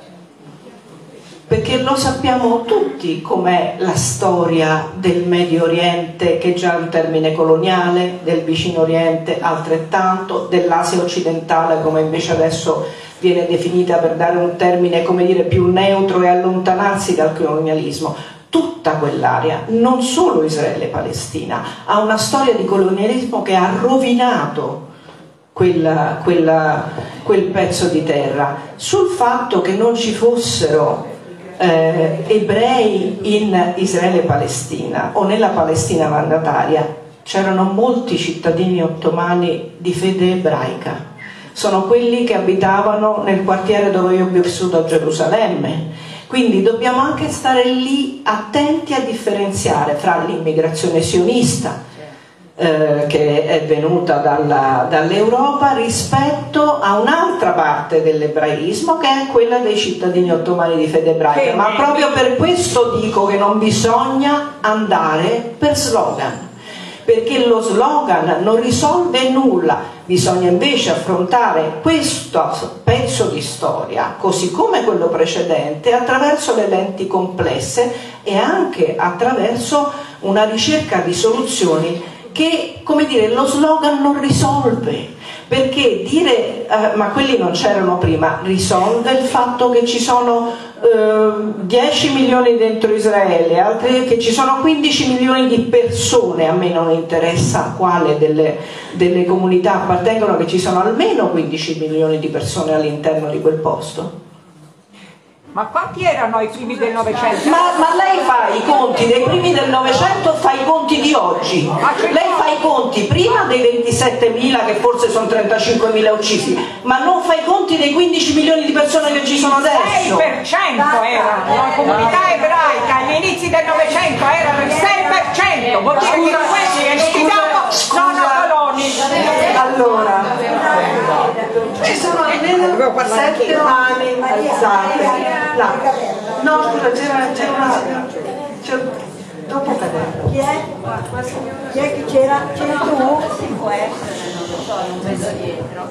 perché lo sappiamo tutti com'è la storia del Medio Oriente, che è già un termine coloniale, del Vicino Oriente altrettanto, dell'Asia occidentale, come invece adesso viene definita per dare un termine, come dire, più neutro e allontanarsi dal colonialismo. Tutta quell'area, non solo Israele e Palestina, ha una storia di colonialismo che ha rovinato quella, quella, quel pezzo di terra. Sul fatto che non ci fossero Eh, ebrei in Israele e Palestina o nella Palestina mandataria, c'erano molti cittadini ottomani di fede ebraica. Sono quelli che abitavano nel quartiere dove io ho vissuto a Gerusalemme. Quindi dobbiamo anche stare lì attenti a differenziare fra l'immigrazione sionista eh, che è venuta dalla, dall'Europa rispetto a un'altra parte dell'ebraismo, che è quella dei cittadini ottomani di fede ebraica. Ma proprio per questo dico che non bisogna andare per slogan, perché lo slogan non risolve nulla. Bisogna invece affrontare questo pezzo di storia, così come quello precedente, attraverso le lenti complesse e anche attraverso una ricerca di soluzioni che, come dire, lo slogan non risolve. Perché dire eh, ma quelli non c'erano prima risolve il fatto che ci sono eh, dieci milioni dentro Israele, altri che ci sono quindici milioni di persone. A me non interessa quale delle, delle comunità appartengono, che ci sono almeno quindici milioni di persone all'interno di quel posto. Ma quanti erano i primi del Novecento? Ma, ma lei fa i conti dei primi del Novecento, fa i conti di oggi. Lei fa i conti prima dei ventisettemila, che forse sono trentacinquemila uccisi, ma non fa i conti dei quindici milioni di persone che ci sono adesso. sei per cento era la comunità ebraica agli inizi del Novecento, era il sei per cento. Vuol dire che questi che litigavano sono coloni. Allora, ci sono almeno sette mani alzate. Là. No, scusa, c'era una... Dopo cadere. Chi è? Chi è che c'era? C'era tu? Sì, può essere, non lo so, non vedo dietro.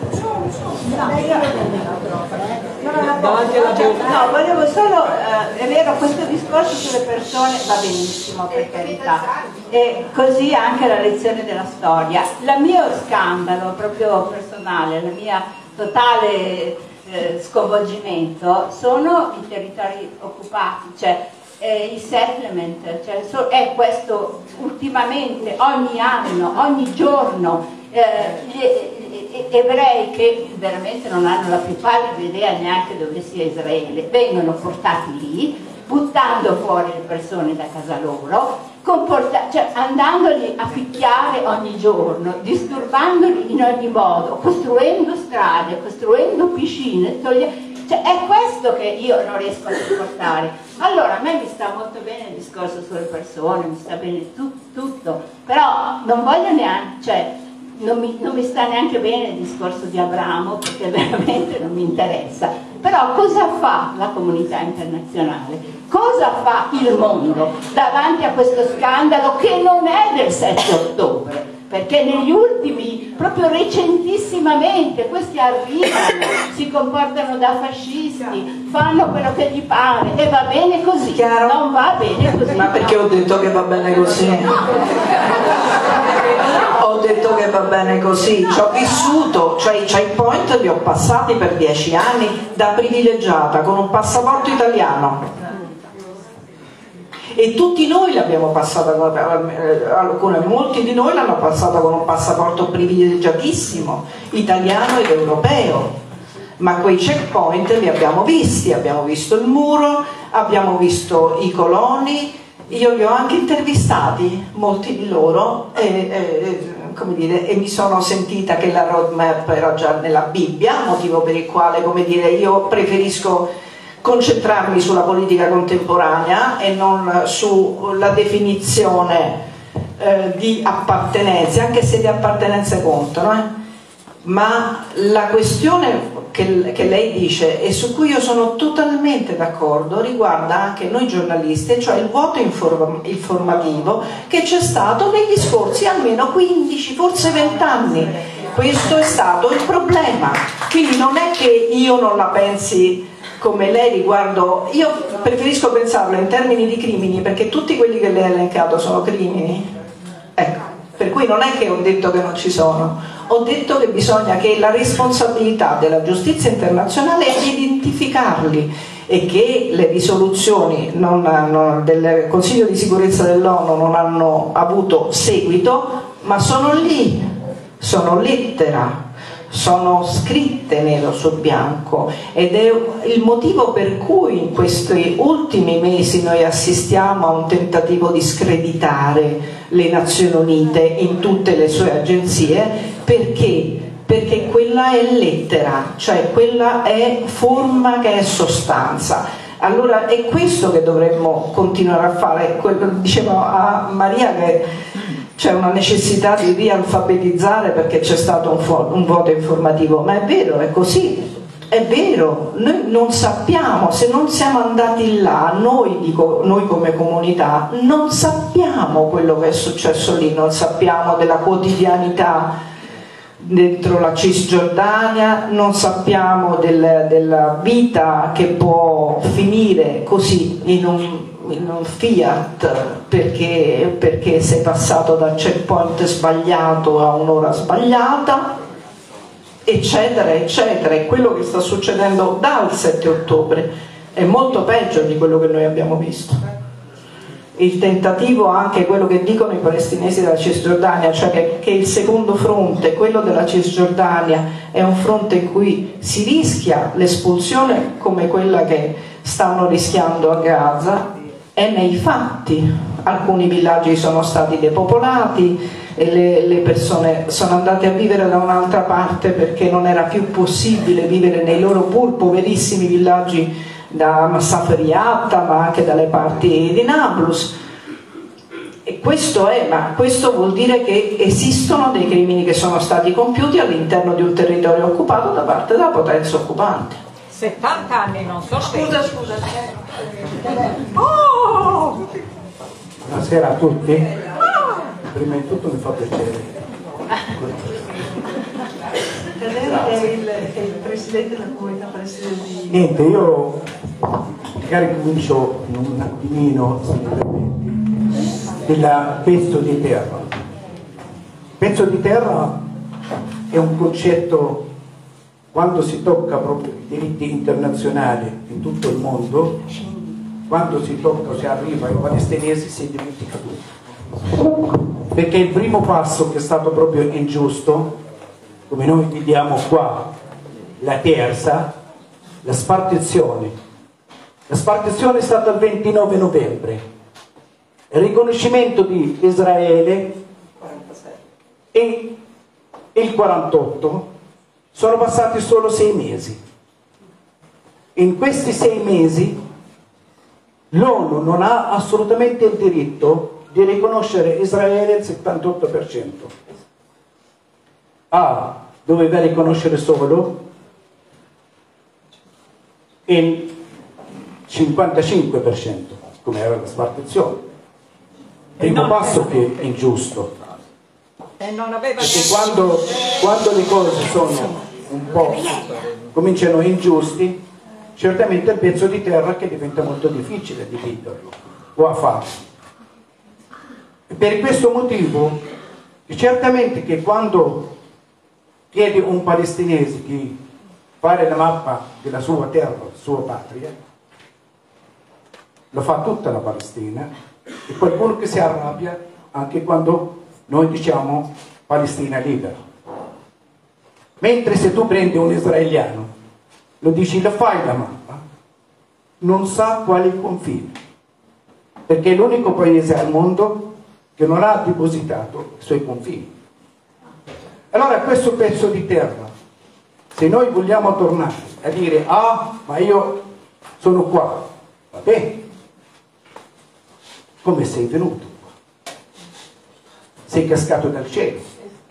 No, volevo solo, eh, è vero, questo discorso sulle persone va benissimo, per carità, e così anche la lezione della storia. Il mio scandalo proprio personale, la mia totale eh, sconvolgimento sono i territori occupati, cioè eh, i settlement, cioè, so, è questo ultimamente, ogni anno, ogni giorno, eh, gli, gli ebrei che veramente non hanno la più pallida idea neanche dove sia Israele, vengono portati lì, buttando fuori le persone da casa loro, cioè andandoli a picchiare ogni giorno, disturbandoli in ogni modo, costruendo strade, costruendo piscine, toglie... cioè, è questo che io non riesco a sopportare. Allora a me mi sta molto bene il discorso sulle persone, mi sta bene tu, tutto, però non voglio neanche, cioè non mi, non mi sta neanche bene il discorso di Abramo, perché veramente non mi interessa. Però cosa fa la comunità internazionale? Cosa fa il mondo davanti a questo scandalo che non è del sette ottobre? perché negli ultimi, proprio recentissimamente, questi arrivano, si comportano da fascisti, fanno quello che gli pare e va bene così. Chiaro? Non va bene così. Ma perché ho detto che va bene così? Ho detto che va bene così, ci ho vissuto, cioè i checkpoint li ho passati per dieci anni da privilegiata con un passaporto italiano. E tutti noi l'abbiamo passata, alcuni, molti di noi l'hanno passata con un passaporto privilegiatissimo, italiano ed europeo, ma quei checkpoint li abbiamo visti, abbiamo visto il muro, abbiamo visto i coloni, io li ho anche intervistati, molti di loro, e, e, come dire, e mi sono sentita che la roadmap era già nella Bibbia, motivo per il quale, come dire, io preferisco concentrarmi sulla politica contemporanea e non sulla definizione eh, di appartenenze, anche se le appartenenze contano, eh. Ma la questione che, che lei dice e su cui io sono totalmente d'accordo riguarda anche noi giornalisti, cioè il vuoto inform- informativo che c'è stato negli scorsi almeno quindici, forse venti anni. Questo è stato il problema, quindi non è che io non la pensi come lei riguardo, io preferisco pensarlo in termini di crimini, perché tutti quelli che lei ha elencato sono crimini, ecco, per cui non è che ho detto che non ci sono, ho detto che bisogna che la responsabilità della giustizia internazionale è identificarli e che le risoluzioni non hanno, del Consiglio di sicurezza dell'ONU non hanno avuto seguito, ma sono lì, sono lettera, sono scritte nero su bianco, ed è il motivo per cui in questi ultimi mesi noi assistiamo a un tentativo di screditare le Nazioni Unite in tutte le sue agenzie, perché perché quella è lettera, cioè quella è forma che è sostanza. Allora è questo che dovremmo continuare a fare. Quello, dicevo a Maria che c'è una necessità di rialfabetizzare perché c'è stato un, un vuoto informativo, ma è vero, è così, è vero, noi non sappiamo, se non siamo andati là, noi, dico, noi come comunità, non sappiamo quello che è successo lì, non sappiamo della quotidianità dentro la Cisgiordania, non sappiamo del, della vita che può finire così in un in un Fiat perché, perché sei passato dal checkpoint sbagliato a un'ora sbagliata, eccetera eccetera. E quello che sta succedendo dal sette ottobre è molto peggio di quello che noi abbiamo visto. Il tentativo, anche quello che dicono i palestinesi della Cisgiordania, cioè che, che il secondo fronte, quello della Cisgiordania, è un fronte in cui si rischia l'espulsione come quella che stanno rischiando a Gaza, è nei fatti. Alcuni villaggi sono stati depopolati e le, le persone sono andate a vivere da un'altra parte perché non era più possibile vivere nei loro pur poverissimi villaggi da Massaferiatta, ma anche dalle parti di Nablus. E questo è, ma questo vuol dire che esistono dei crimini che sono stati compiuti all'interno di un territorio occupato da parte della potenza occupante. settanta anni non so. Scusa, scusa. Oh! Buonasera a tutti. Prima di tutto mi fa piacere. È il, è il presidente della comunità presidente di... Niente, io magari comincio un attimino, se mi permetti, del pezzo di terra. Pezzo di terra è un concetto, quando si tocca proprio i diritti internazionali in tutto il mondo, quando si tocca, si arriva ai palestinesi, si dimentica tutto. Perché il primo passo che è stato proprio ingiusto, come noi vediamo qua, la terza, la spartizione. La spartizione è stata il ventinove novembre. Il riconoscimento di Israele e il quarantotto sono passati solo sei mesi. In questi sei mesi l'ONU non ha assolutamente il diritto di riconoscere Israele il settantotto per cento. A doveva riconoscere solo il cinquantacinque per cento, come era la spartizione. Primo passo che è ingiusto. E non aveva Perché quando, quando le cose sono un po' cominciano ingiusti, certamente il pezzo di terra che diventa molto difficile dividerlo o a farlo. E per questo motivo, certamente che quando chiede un palestinese di fare la mappa della sua terra, della sua patria, lo fa tutta la Palestina, e qualcuno che si arrabbia anche quando noi diciamo Palestina libera. Mentre se tu prendi un israeliano, lo dici, lo fai la mappa, non sa quali confini, perché è l'unico paese al mondo che non ha depositato i suoi confini. Allora questo pezzo di terra, se noi vogliamo tornare a dire, ah, ma io sono qua, va bene, come sei venuto qua? Sei cascato dal cielo,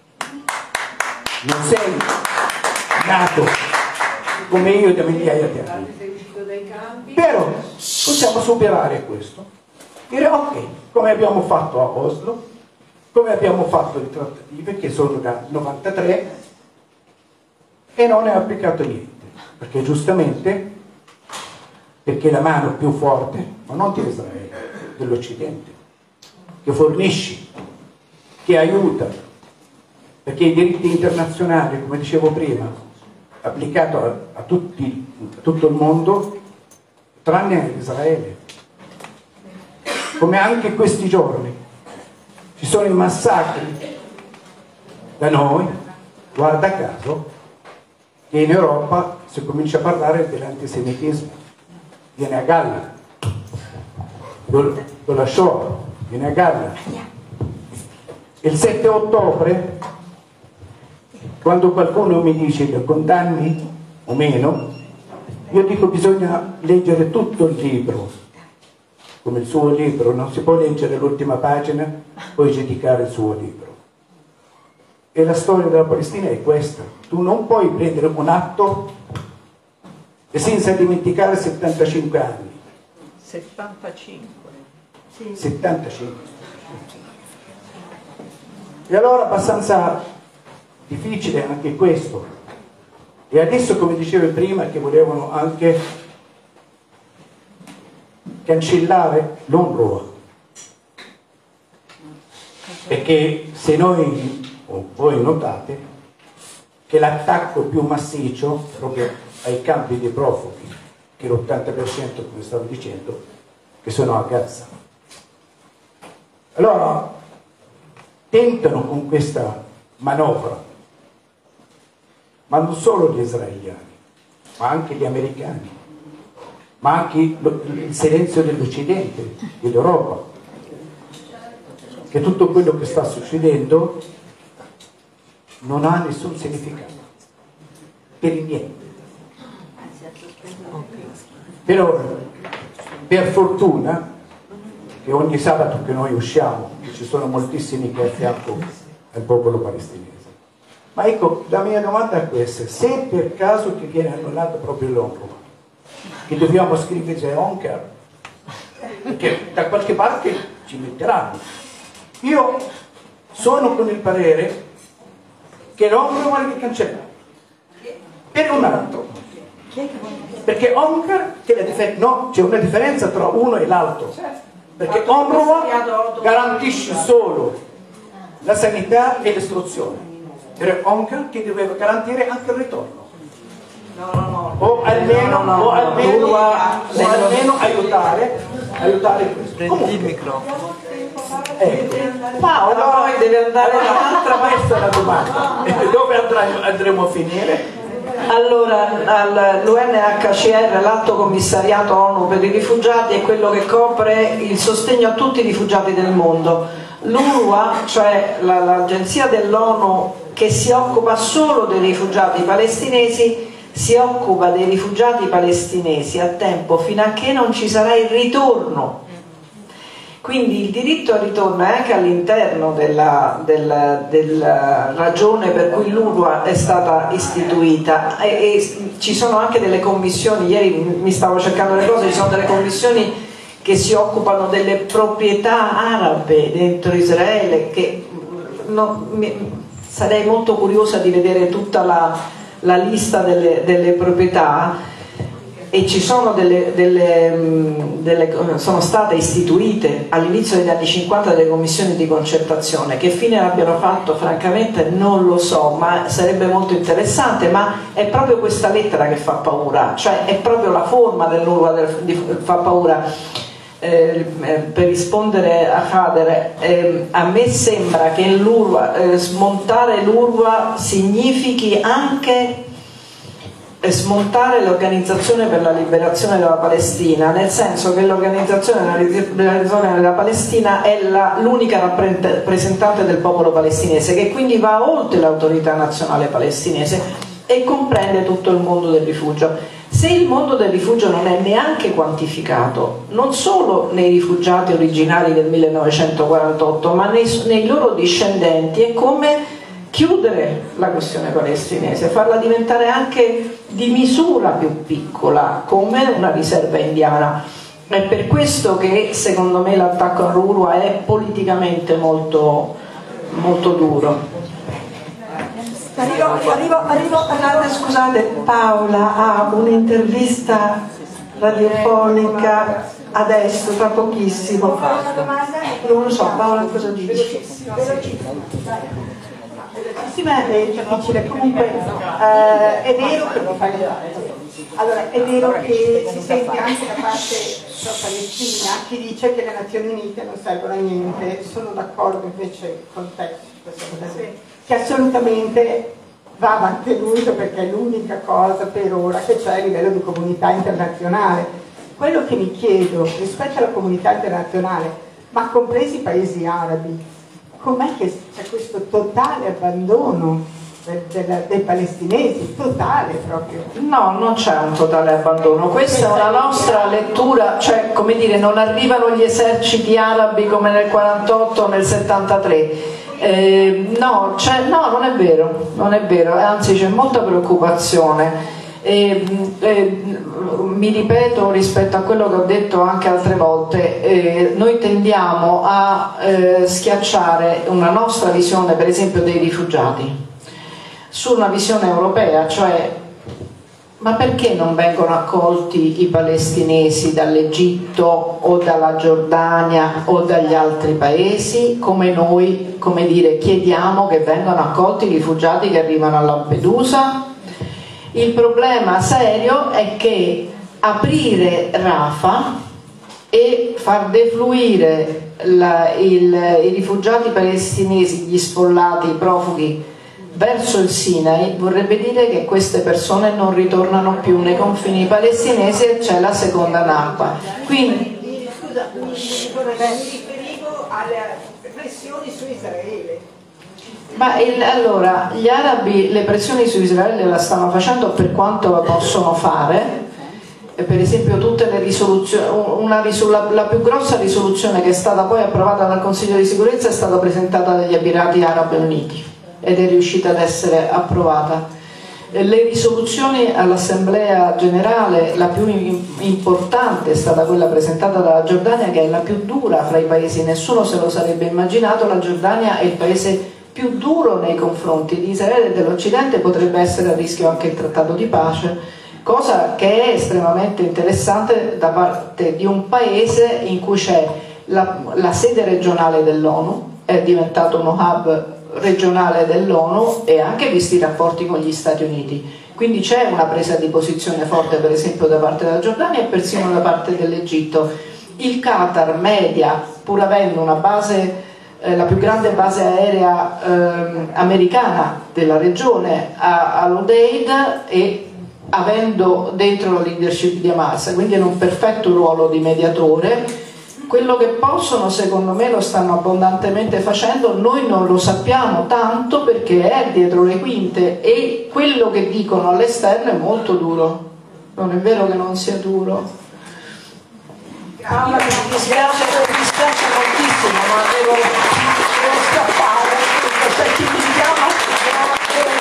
non sei nato come io da migliaia di anni. Però possiamo superare questo, dire ok, come abbiamo fatto a Oslo, come abbiamo fatto le trattative che sono dal novantatré, e non è applicato niente, perché giustamente, perché la mano più forte, ma non di Israele, dell'Occidente, che fornisce, che aiuta, perché i diritti internazionali, come dicevo prima, applicato a, a, tutti, a tutto il mondo, tranne Israele. Come anche questi giorni ci sono i massacri da noi, guarda caso, che in Europa si comincia a parlare dell'antisemitismo, viene a galla, della Shoah, viene a galla. Il sette ottobre, quando qualcuno mi dice lo condanni o meno, io dico bisogna leggere tutto il libro, come il suo libro, non si può leggere l'ultima pagina poi giudicare il suo libro. E la storia della Palestina è questa: tu non puoi prendere un atto e senza dimenticare settantacinque anni. settantacinque. Sì. settantacinque. E allora abbastanza difficile anche questo. E adesso, come dicevo prima, che volevano anche cancellare l'UNRWA, perché se noi, o voi notate, che l'attacco più massiccio proprio ai campi dei profughi, che l'ottanta per cento, come stavo dicendo, che sono a Gaza. Allora tentano con questa manovra, ma non solo gli israeliani, ma anche gli americani, ma anche il silenzio dell'Occidente, dell'Europa, che tutto quello che sta succedendo non ha nessun significato, per niente. Però per fortuna che ogni sabato che noi usciamo ci sono moltissimi che è a fianco al popolo palestinese. Ma ecco, la mia domanda è questa: se per caso che viene annullato proprio l'UNRWA, che dobbiamo scrivere ONCAR, perché da qualche parte ci metteranno, io sono con il parere che l'UNRWA è cancellato per un altro, perché ONCAR che la dif- no, c'è una differenza tra uno e l'altro, perché UNRWA garantisce solo la sanità e l'istruzione, era ONCAR che doveva garantire anche il ritorno, no, no, no. o almeno, no, no, o almeno, no, o almeno aiutare, aiutare questo. Comunque, ecco. Paolo, allora, poi deve andare un'altra, questa è la domanda, dove andremo, andremo a finire? Allora, l'U N H C R, l'Alto Commissariato ONU per i rifugiati, è quello che copre il sostegno a tutti i rifugiati del mondo. L'UNRWA, cioè l'agenzia dell'ONU che si occupa solo dei rifugiati palestinesi, si occupa dei rifugiati palestinesi a tempo fino a che non ci sarà il ritorno. Quindi il diritto al ritorno è anche all'interno della, della, della ragione per cui l'UNRWA è stata istituita, e, e ci sono anche delle commissioni, ieri mi stavo cercando le cose, ci sono delle commissioni che si occupano delle proprietà arabe dentro Israele, che no, mi, sarei molto curiosa di vedere tutta la, la lista delle, delle proprietà, e ci sono delle, delle, delle sono state istituite all'inizio degli anni cinquanta delle commissioni di concertazione. Che fine abbiano fatto francamente non lo so, ma sarebbe molto interessante. Ma è proprio questa lettera che fa paura, cioè è proprio la forma dell'Urwa che fa paura. Eh, per rispondere a Khader, eh, a me sembra che l'Urwa, eh, smontare l'Urwa significhi anche smontare l'Organizzazione per la Liberazione della Palestina, nel senso che l'Organizzazione per la Liberazione della Palestina è l'unica rappresentante del popolo palestinese, che quindi va oltre l'autorità nazionale palestinese e comprende tutto il mondo del rifugio. Se il mondo del rifugio non è neanche quantificato, non solo nei rifugiati originari del millenovecentoquarantotto, ma nei, nei loro discendenti, è come chiudere la questione palestinese, farla diventare anche di misura più piccola, come una riserva indiana. È per questo che secondo me l'attacco all'Urwa è politicamente molto, molto duro. Arrivo, arrivo, arrivo a parlare, scusate, Paola ha un'intervista radiofonica adesso, tra pochissimo. Non lo so, Paola cosa dici? È difficile, comunque eh, è vero che allora, è vero che si sente anche da parte della Palestina chi dice che le Nazioni Unite non servono a niente. Sono d'accordo invece con te che assolutamente va mantenuto, perché è l'unica cosa per ora che c'è a livello di comunità internazionale. Quello che mi chiedo rispetto alla comunità internazionale, ma compresi i paesi arabi, com'è che c'è questo totale abbandono del, del, dei palestinesi, totale proprio? No, non c'è un totale abbandono, questa è una nostra lettura, cioè come dire, non arrivano gli eserciti arabi come nel quarantotto o nel settantatré. Eh, no, no, non è vero, non è vero, anzi c'è molta preoccupazione. E, eh, mi ripeto rispetto a quello che ho detto anche altre volte, eh, noi tendiamo a eh, schiacciare una nostra visione, per esempio dei rifugiati, su una visione europea, cioè ma perché non vengono accolti i palestinesi dall'Egitto o dalla Giordania o dagli altri paesi, come noi, come dire, chiediamo che vengano accolti i rifugiati che arrivano a Lampedusa? Il problema serio è che aprire Rafah e far defluire la, il, i rifugiati palestinesi, gli sfollati, i profughi verso il Sinai vorrebbe dire che queste persone non ritornano più nei confini palestinesi e c'è la seconda Nakba. Quindi, scusa, mi riferivo alle pressioni su Israele. Ma il, allora, gli arabi le pressioni su Israele la stanno facendo per quanto la possono fare. Per esempio tutte le risoluzioni, una risol- la più grossa risoluzione che è stata poi approvata dal Consiglio di sicurezza è stata presentata dagli Emirati Arabi Uniti ed è riuscita ad essere approvata. Le risoluzioni all'Assemblea Generale, la più importante è stata quella presentata dalla Giordania, che è la più dura fra i paesi, nessuno se lo sarebbe immaginato. La Giordania è il paese più duro nei confronti di Israele e dell'Occidente, potrebbe essere a rischio anche il trattato di pace, cosa che è estremamente interessante da parte di un paese in cui c'è la, la sede regionale dell'ONU, è diventato uno hub regionale dell'ONU, e anche visti i rapporti con gli Stati Uniti. Quindi c'è una presa di posizione forte per esempio da parte della Giordania e persino da parte dell'Egitto. Il Qatar media, pur avendo una base, eh, la più grande base aerea eh, americana della regione a, all'Udeid, e avendo dentro la leadership di Hamas, quindi in un perfetto ruolo di mediatore. Quello che possono, secondo me, lo stanno abbondantemente facendo, noi non lo sappiamo tanto perché è dietro le quinte, e quello che dicono all'esterno è molto duro. Non è vero che non sia duro. Ah, mi dispiace, mi dispiace moltissimo, ma devo, devo scappare, c'è chi mi chiama.